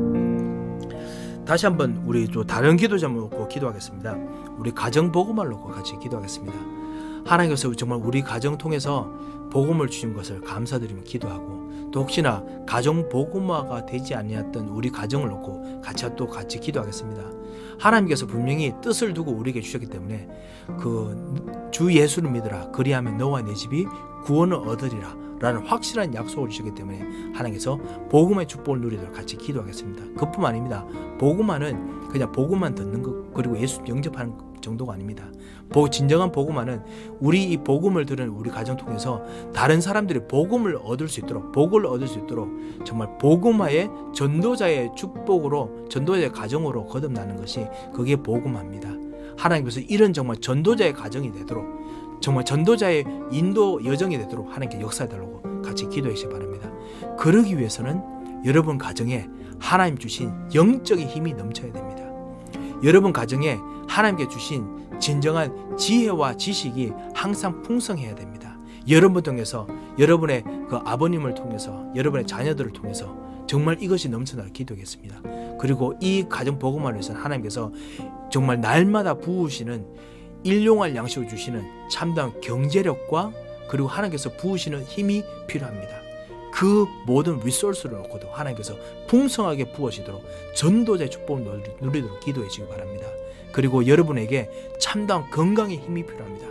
다시 한번 우리 또 다른 기도 제목 놓고 기도하겠습니다. 우리 가정 복음을 놓고 같이 기도하겠습니다. 하나님께서 정말 우리 가정 통해서 복음을 주신 것을 감사드리며 기도하고, 또 혹시나 가정 복음화가 되지 아니었던 우리 가정을 놓고 같이 기도하겠습니다. 하나님께서 분명히 뜻을 두고 우리에게 주셨기 때문에 주 예수를 믿으라 그리하면 너와 내 집이 구원을 얻으리라 라는 확실한 약속을 주셨기 때문에 하나님께서 복음의 축복을 누리도록 같이 기도하겠습니다. 그뿐만 아닙니다. 복음화는 그냥 복음만 듣는 것, 그리고 예수 영접하는 것 정도가 아닙니다. 진정한 복음화는 우리 이 복음을 들은 우리 가정 통해서 다른 사람들이 복음을 얻을 수 있도록, 복을 얻을 수 있도록 정말 복음화의 전도자의 축복으로, 전도자의 가정으로 거듭나는 것이 그게 복음화입니다. 하나님께서 이런 정말 전도자의 가정이 되도록, 정말 전도자의 인도 여정이 되도록 하나님께 역사해달라고 같이 기도해 주시기 바랍니다. 그러기 위해서는 여러분 가정에 하나님 주신 영적인 힘이 넘쳐야 됩니다. 여러분 가정에 하나님께 주신 진정한 지혜와 지식이 항상 풍성해야 됩니다. 여러분 통해서, 여러분의 그 아버님을 통해서, 여러분의 자녀들을 통해서 정말 이것이 넘쳐나길 기도하겠습니다. 그리고 이 가정 복음화를 위해서는 하나님께서 정말 날마다 부으시는 일용할 양식을 주시는 참다운 경제력과 그리고 하나님께서 부으시는 힘이 필요합니다. 그 모든 리소스를 놓고도 하나님께서 풍성하게 부어지도록 전도자의 축복을 누리도록 기도해 주시기 바랍니다. 그리고 여러분에게 참다운 건강의 힘이 필요합니다.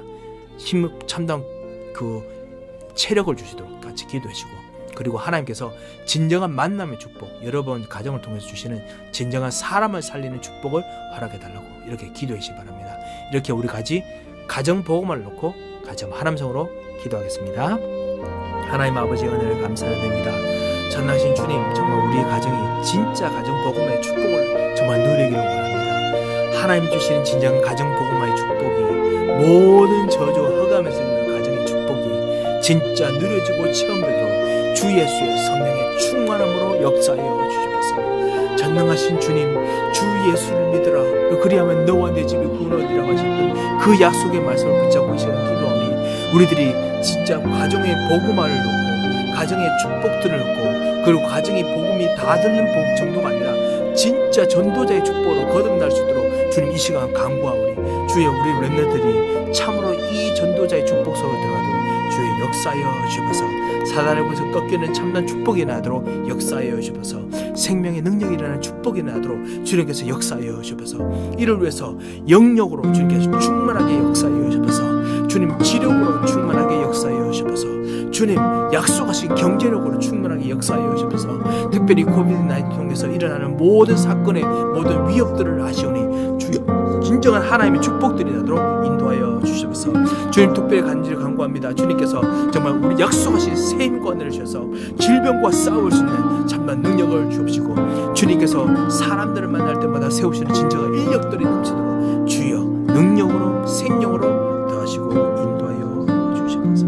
참다운 그 체력을 주시도록 같이 기도해 주시고, 그리고 하나님께서 진정한 만남의 축복, 여러분 가정을 통해서 주시는 진정한 사람을 살리는 축복을 허락해 달라고 이렇게 기도해 주시기 바랍니다. 이렇게 우리 가정 복음을 놓고 같이 하나님 성으로 기도하겠습니다. 하나님 아버지 은혜를 감사드립니다. 전능하신 주님, 정말 우리의 가정이 진짜 가정 복음의 축복을 정말 누리기를 원합니다. 하나님 주시는 진정한 가정 복음의 축복이 모든 저주와 흑암에서 있는 가정의 축복이 진짜 누려지고 체험되도록 주 예수의 성령의 충만함으로 역사하여 주시옵소서. 전능하신 주님, 주 예수를 믿으라. 그리하면 너와 내 집이 구원하리라 하셨던 그 약속의 말씀을 붙잡고 있어야 기도하오니 우리들이 진짜 가정의 복음화를 놓고 가정의 축복들을 놓고 그리고 가정의 복음이 다 듣는 복 정도가 아니라 진짜 전도자의 축복으로 거듭날 수 있도록 주님 이 시간 간구하오니 주의 우리 렘넌트들이 참으로 이 전도자의 축복 속으로 들어가도록 주의 역사하여 주셔서 사단의 곳에서 꺾이는 참된 축복이 나도록 역사하여 주셔서 생명의 능력이 일어나는 축복이 나도록 주님께서 역사하여 주셔서 이를 위해서 영역으로 주님께서 충만하게 역사하여 주셔서 주님 지력으로 충만하게 역사하여 주셔서 주님 약속하신 경제력으로 충만하게 역사하여 주셔서 특별히 코비드-19 통해서 일어나는 모든 사건의 모든 위협들을 아시오니 주여 진정한 하나님의 축복들이 나도록 인도하여 주셔서 주님 특별히 간절히 간구합니다. 주님께서 정말 우리 약속하신 새 힘과 은혜를 주셔서 질병과 싸울 수 있는 참된 능력을 주옵시고 주님께서 사람들을 만날 때마다 세우시는 진정한 인력들이 넘치도록 주여 능력으로 생명으로 더하시고 인도하여 주시옵소서.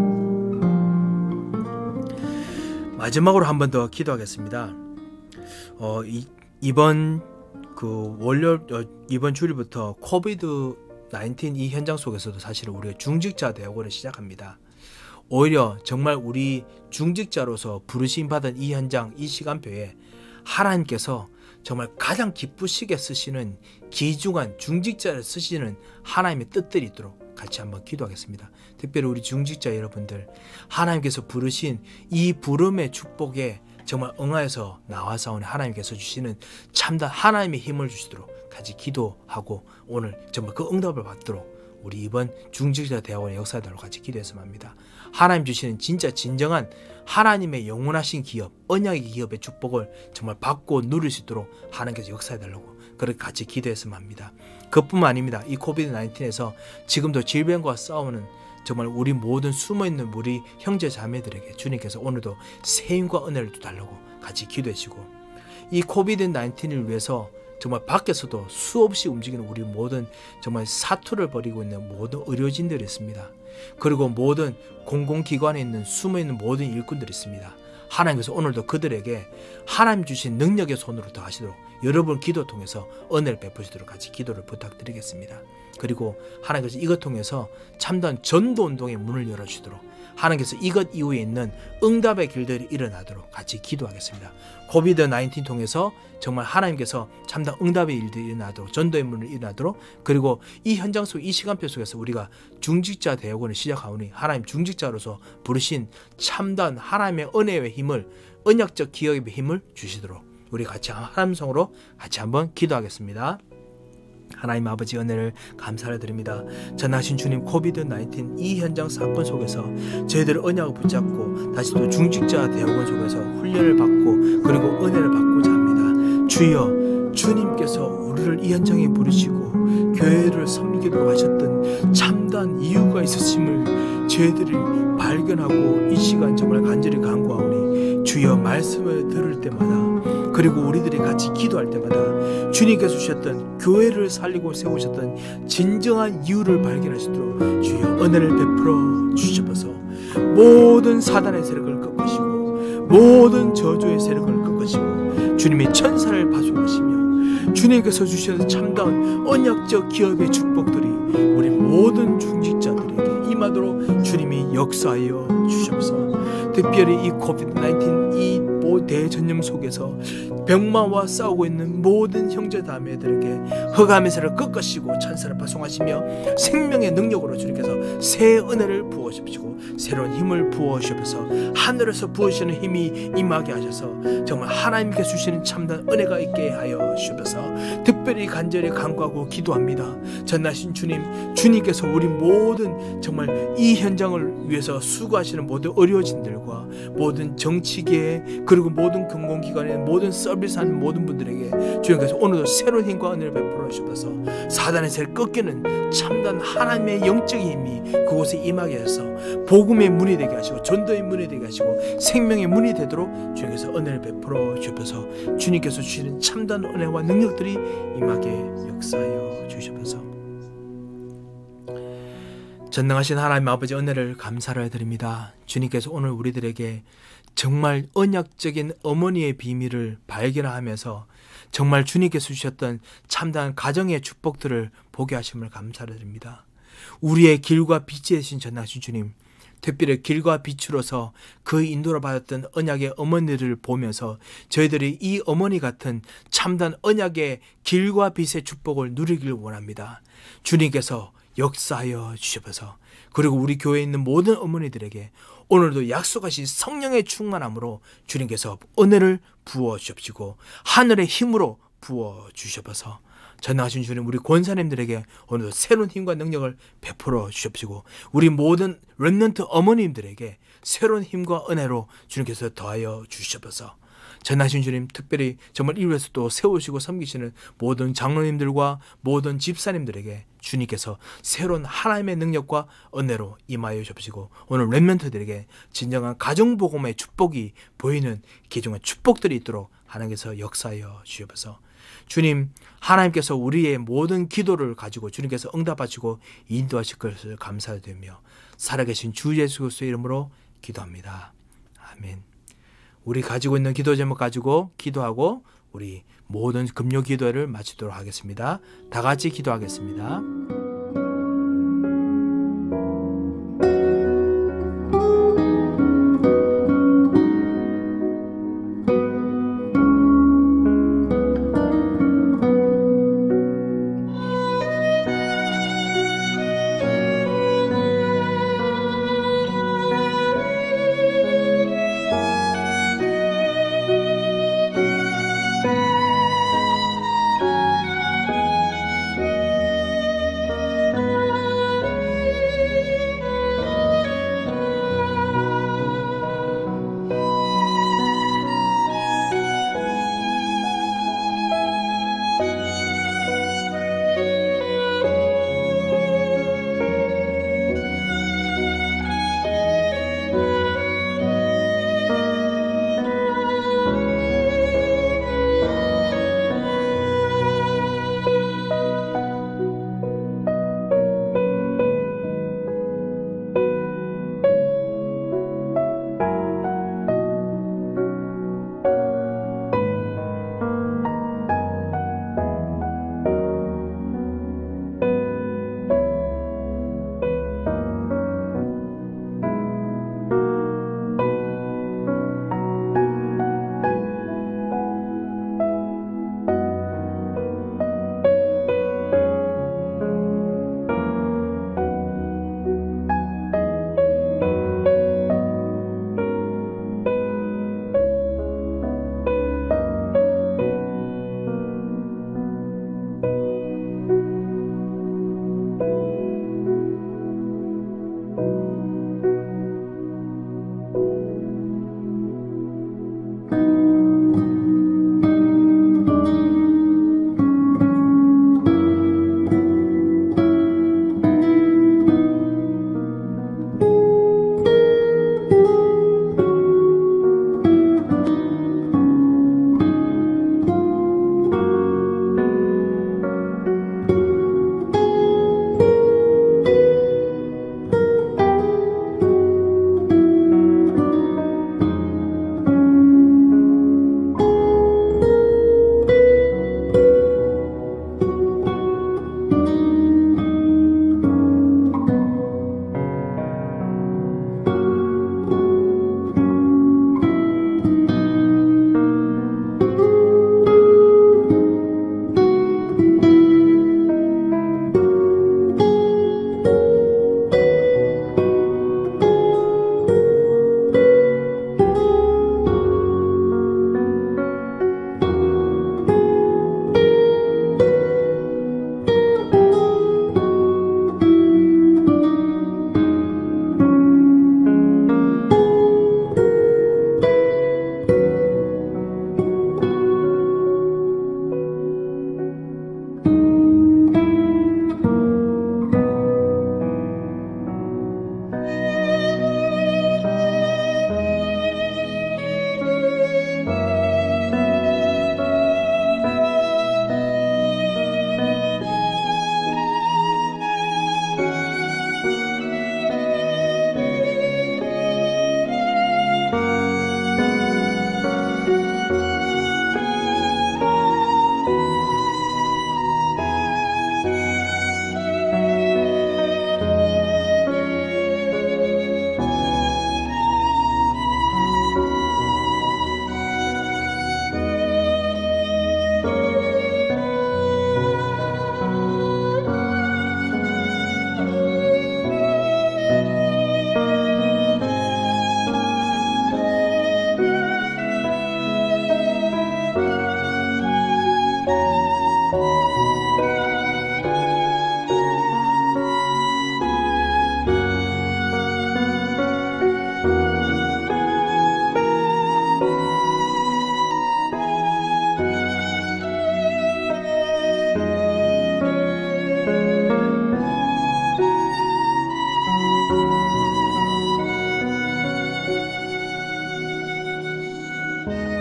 마지막으로 한 번 더 기도하겠습니다. 이번 주일부터 코비드-19 이 현장 속에서도 사실은 우리가 중직자 대학원을 시작합니다. 오히려 정말 우리 중직자로서 부르심 받은 이 현장, 이 시간표에 하나님께서 정말 가장 기쁘시게 쓰시는 귀중한 중직자를 쓰시는 하나님의 뜻들이 있도록 같이 한번 기도하겠습니다. 특별히 우리 중직자 여러분들, 하나님께서 부르신 이 부름의 축복에 정말 응하여서 나와서 하나님께서 주시는 참다 하나님의 힘을 주시도록 같이 기도하고 오늘 정말 그 응답을 받도록 우리 이번 중직자 대학원의 역사들로 같이 기도했으면 합니다. 하나님 주시는 진짜 진정한 하나님의 영원하신 기업, 언약의 기업의 축복을 정말 받고 누릴 수 있도록 하나님께서 역사해달라고 그렇게 같이 기도했으면 합니다. 그뿐만 아닙니다. 이 코비드-19에서 지금도 질병과 싸우는 정말 우리 모든 숨어있는 우리 형제 자매들에게 주님께서 오늘도 새 힘과 은혜를 달라고 같이 기도해주시고 이 코비드-19을 위해서 정말 밖에서도 수없이 움직이는 우리 모든 정말 사투를 벌이고 있는 모든 의료진들이 있습니다. 그리고 모든 공공기관에 있는 숨어있는 모든 일꾼들이 있습니다. 하나님께서 오늘도 그들에게 하나님 주신 능력의 손으로 더하시도록 여러분 기도 통해서 은혜를 베푸시도록 같이 기도를 부탁드리겠습니다. 그리고 하나님께서 이것 통해서 참다운 전도운동의 문을 열어주시도록 하나님께서 이것 이후에 있는 응답의 길들이 일어나도록 같이 기도하겠습니다. 코비드-19 통해서 정말 하나님께서 참다운 응답의 일들이 일어나도록 전도의 문을 일어나도록 그리고 이 현장 속 이 시간표 속에서 우리가 중직자 대학원을 시작하오니 하나님 중직자로서 부르신 참다운 하나님의 은혜의 힘을 언약적 기업의 힘을 주시도록 우리 같이 하나님 성으로 같이 한번 기도하겠습니다. 하나님 아버지 은혜를 감사를 드립니다. 전하신 주님 코비드-19 이 현장 사건 속에서 저희들 언약을 붙잡고 다시 또 중직자 대학원 속에서 훈련을 받고 그리고 은혜를 받고자 합니다. 주여 주님께서 우리를 이 현장에 부르시고 교회를 섬기도록 하셨던 참다한 이유가 있으심을 저희들이 발견하고 이 시간 정말 간절히 간구하오니 주여 말씀을 들을 때마다 그리고 우리들이 같이 기도할 때마다 주님께서 주셨던 교회를 살리고 세우셨던 진정한 이유를 발견할 수 있도록 주여 은혜를 베풀어 주셔서 모든 사단의 세력을 꺾으시고 모든 저주의 세력을 꺾으시고 주님의 천사를 파송하시며 주님께서 주신 참다운 언약적 기업의 축복들이 우리 모든 중직자들에게 임하도록 주님이 역사하여 주셔서 특별히 이 코비드-19 이 대전염 속에서 병마와 싸우고 있는 모든 형제자매들에게 흑암의 세를 꺾으시고 천사를 파송하시며 생명의 능력으로 주님께서 새 은혜를 부어주시고 새로운 힘을 부어주셔서 하늘에서 부어주시는 힘이 임하게 하셔서 정말 하나님께서 주시는 참된 은혜가 있게 하여 주셔서 특별히 간절히 간구하고 기도합니다. 전하신 주님께서 우리 모든 정말 이 현장을 위해서 수고하시는 모든 의료진들과 모든 정치계 그리고 모든 공공기관의 모든 서비스하는 모든 분들에게 주님께서 오늘도 새로운 힘과 은혜를 베풀어 주셔서 사단의 세를 꺾이는 참된 하나님의 영적인 힘이 그곳에 임하게 하셔서 복음의 문이 되게 하시고 전도의 문이 되게 하시고 생명의 문이 되도록 주님께서 은혜를 베풀어 주셔서 주님께서 주시는 참된 은혜와 능력들이 임하게 역사하여 주셔서 전능하신 하나님 아버지 은혜를 감사를 드립니다. 주님께서 오늘 우리들에게 정말 언약적인 어머니의 비밀을 발견하면서 정말 주님께서 주셨던 참다한 가정의 축복들을 보게 하심을 감사를 드립니다. 우리의 길과 빛이 되신 전능하신 주님, 특별히 길과 빛으로서 그 인도를 받았던 언약의 어머니를 보면서 저희들이 이 어머니 같은 참다한 언약의 길과 빛의 축복을 누리길 원합니다. 주님께서 역사하여 주셔서 그리고 우리 교회에 있는 모든 어머니들에게 오늘도 약속하신 성령의 충만함으로 주님께서 은혜를 부어 주시고 하늘의 힘으로 부어 주셔서 전능하신 주님 우리 권사님들에게 오늘도 새로운 힘과 능력을 베풀어 주십시고 우리 모든 렘넌트 어머님들에게 새로운 힘과 은혜로 주님께서 더하여 주셔서 전하신 주님 특별히 정말 이루에서 또 세우시고 섬기시는 모든 장로님들과 모든 집사님들에게 주님께서 새로운 하나님의 능력과 은혜로 임하여 주시고 오늘 렘넌트들에게 진정한 가정복음의 축복이 보이는 기중한 축복들이 있도록 하나님께서 역사하여 주셔서 주님 하나님께서 우리의 모든 기도를 가지고 주님께서 응답하시고 인도하실 것을 감사드리며 살아계신 주 예수 그리스도의 이름으로 기도합니다. 아멘. 우리 가지고 있는 기도 제목 가지고 기도하고 우리 모든 금요 기도회를 마치도록 하겠습니다. 다 같이 기도하겠습니다. 감사합니다.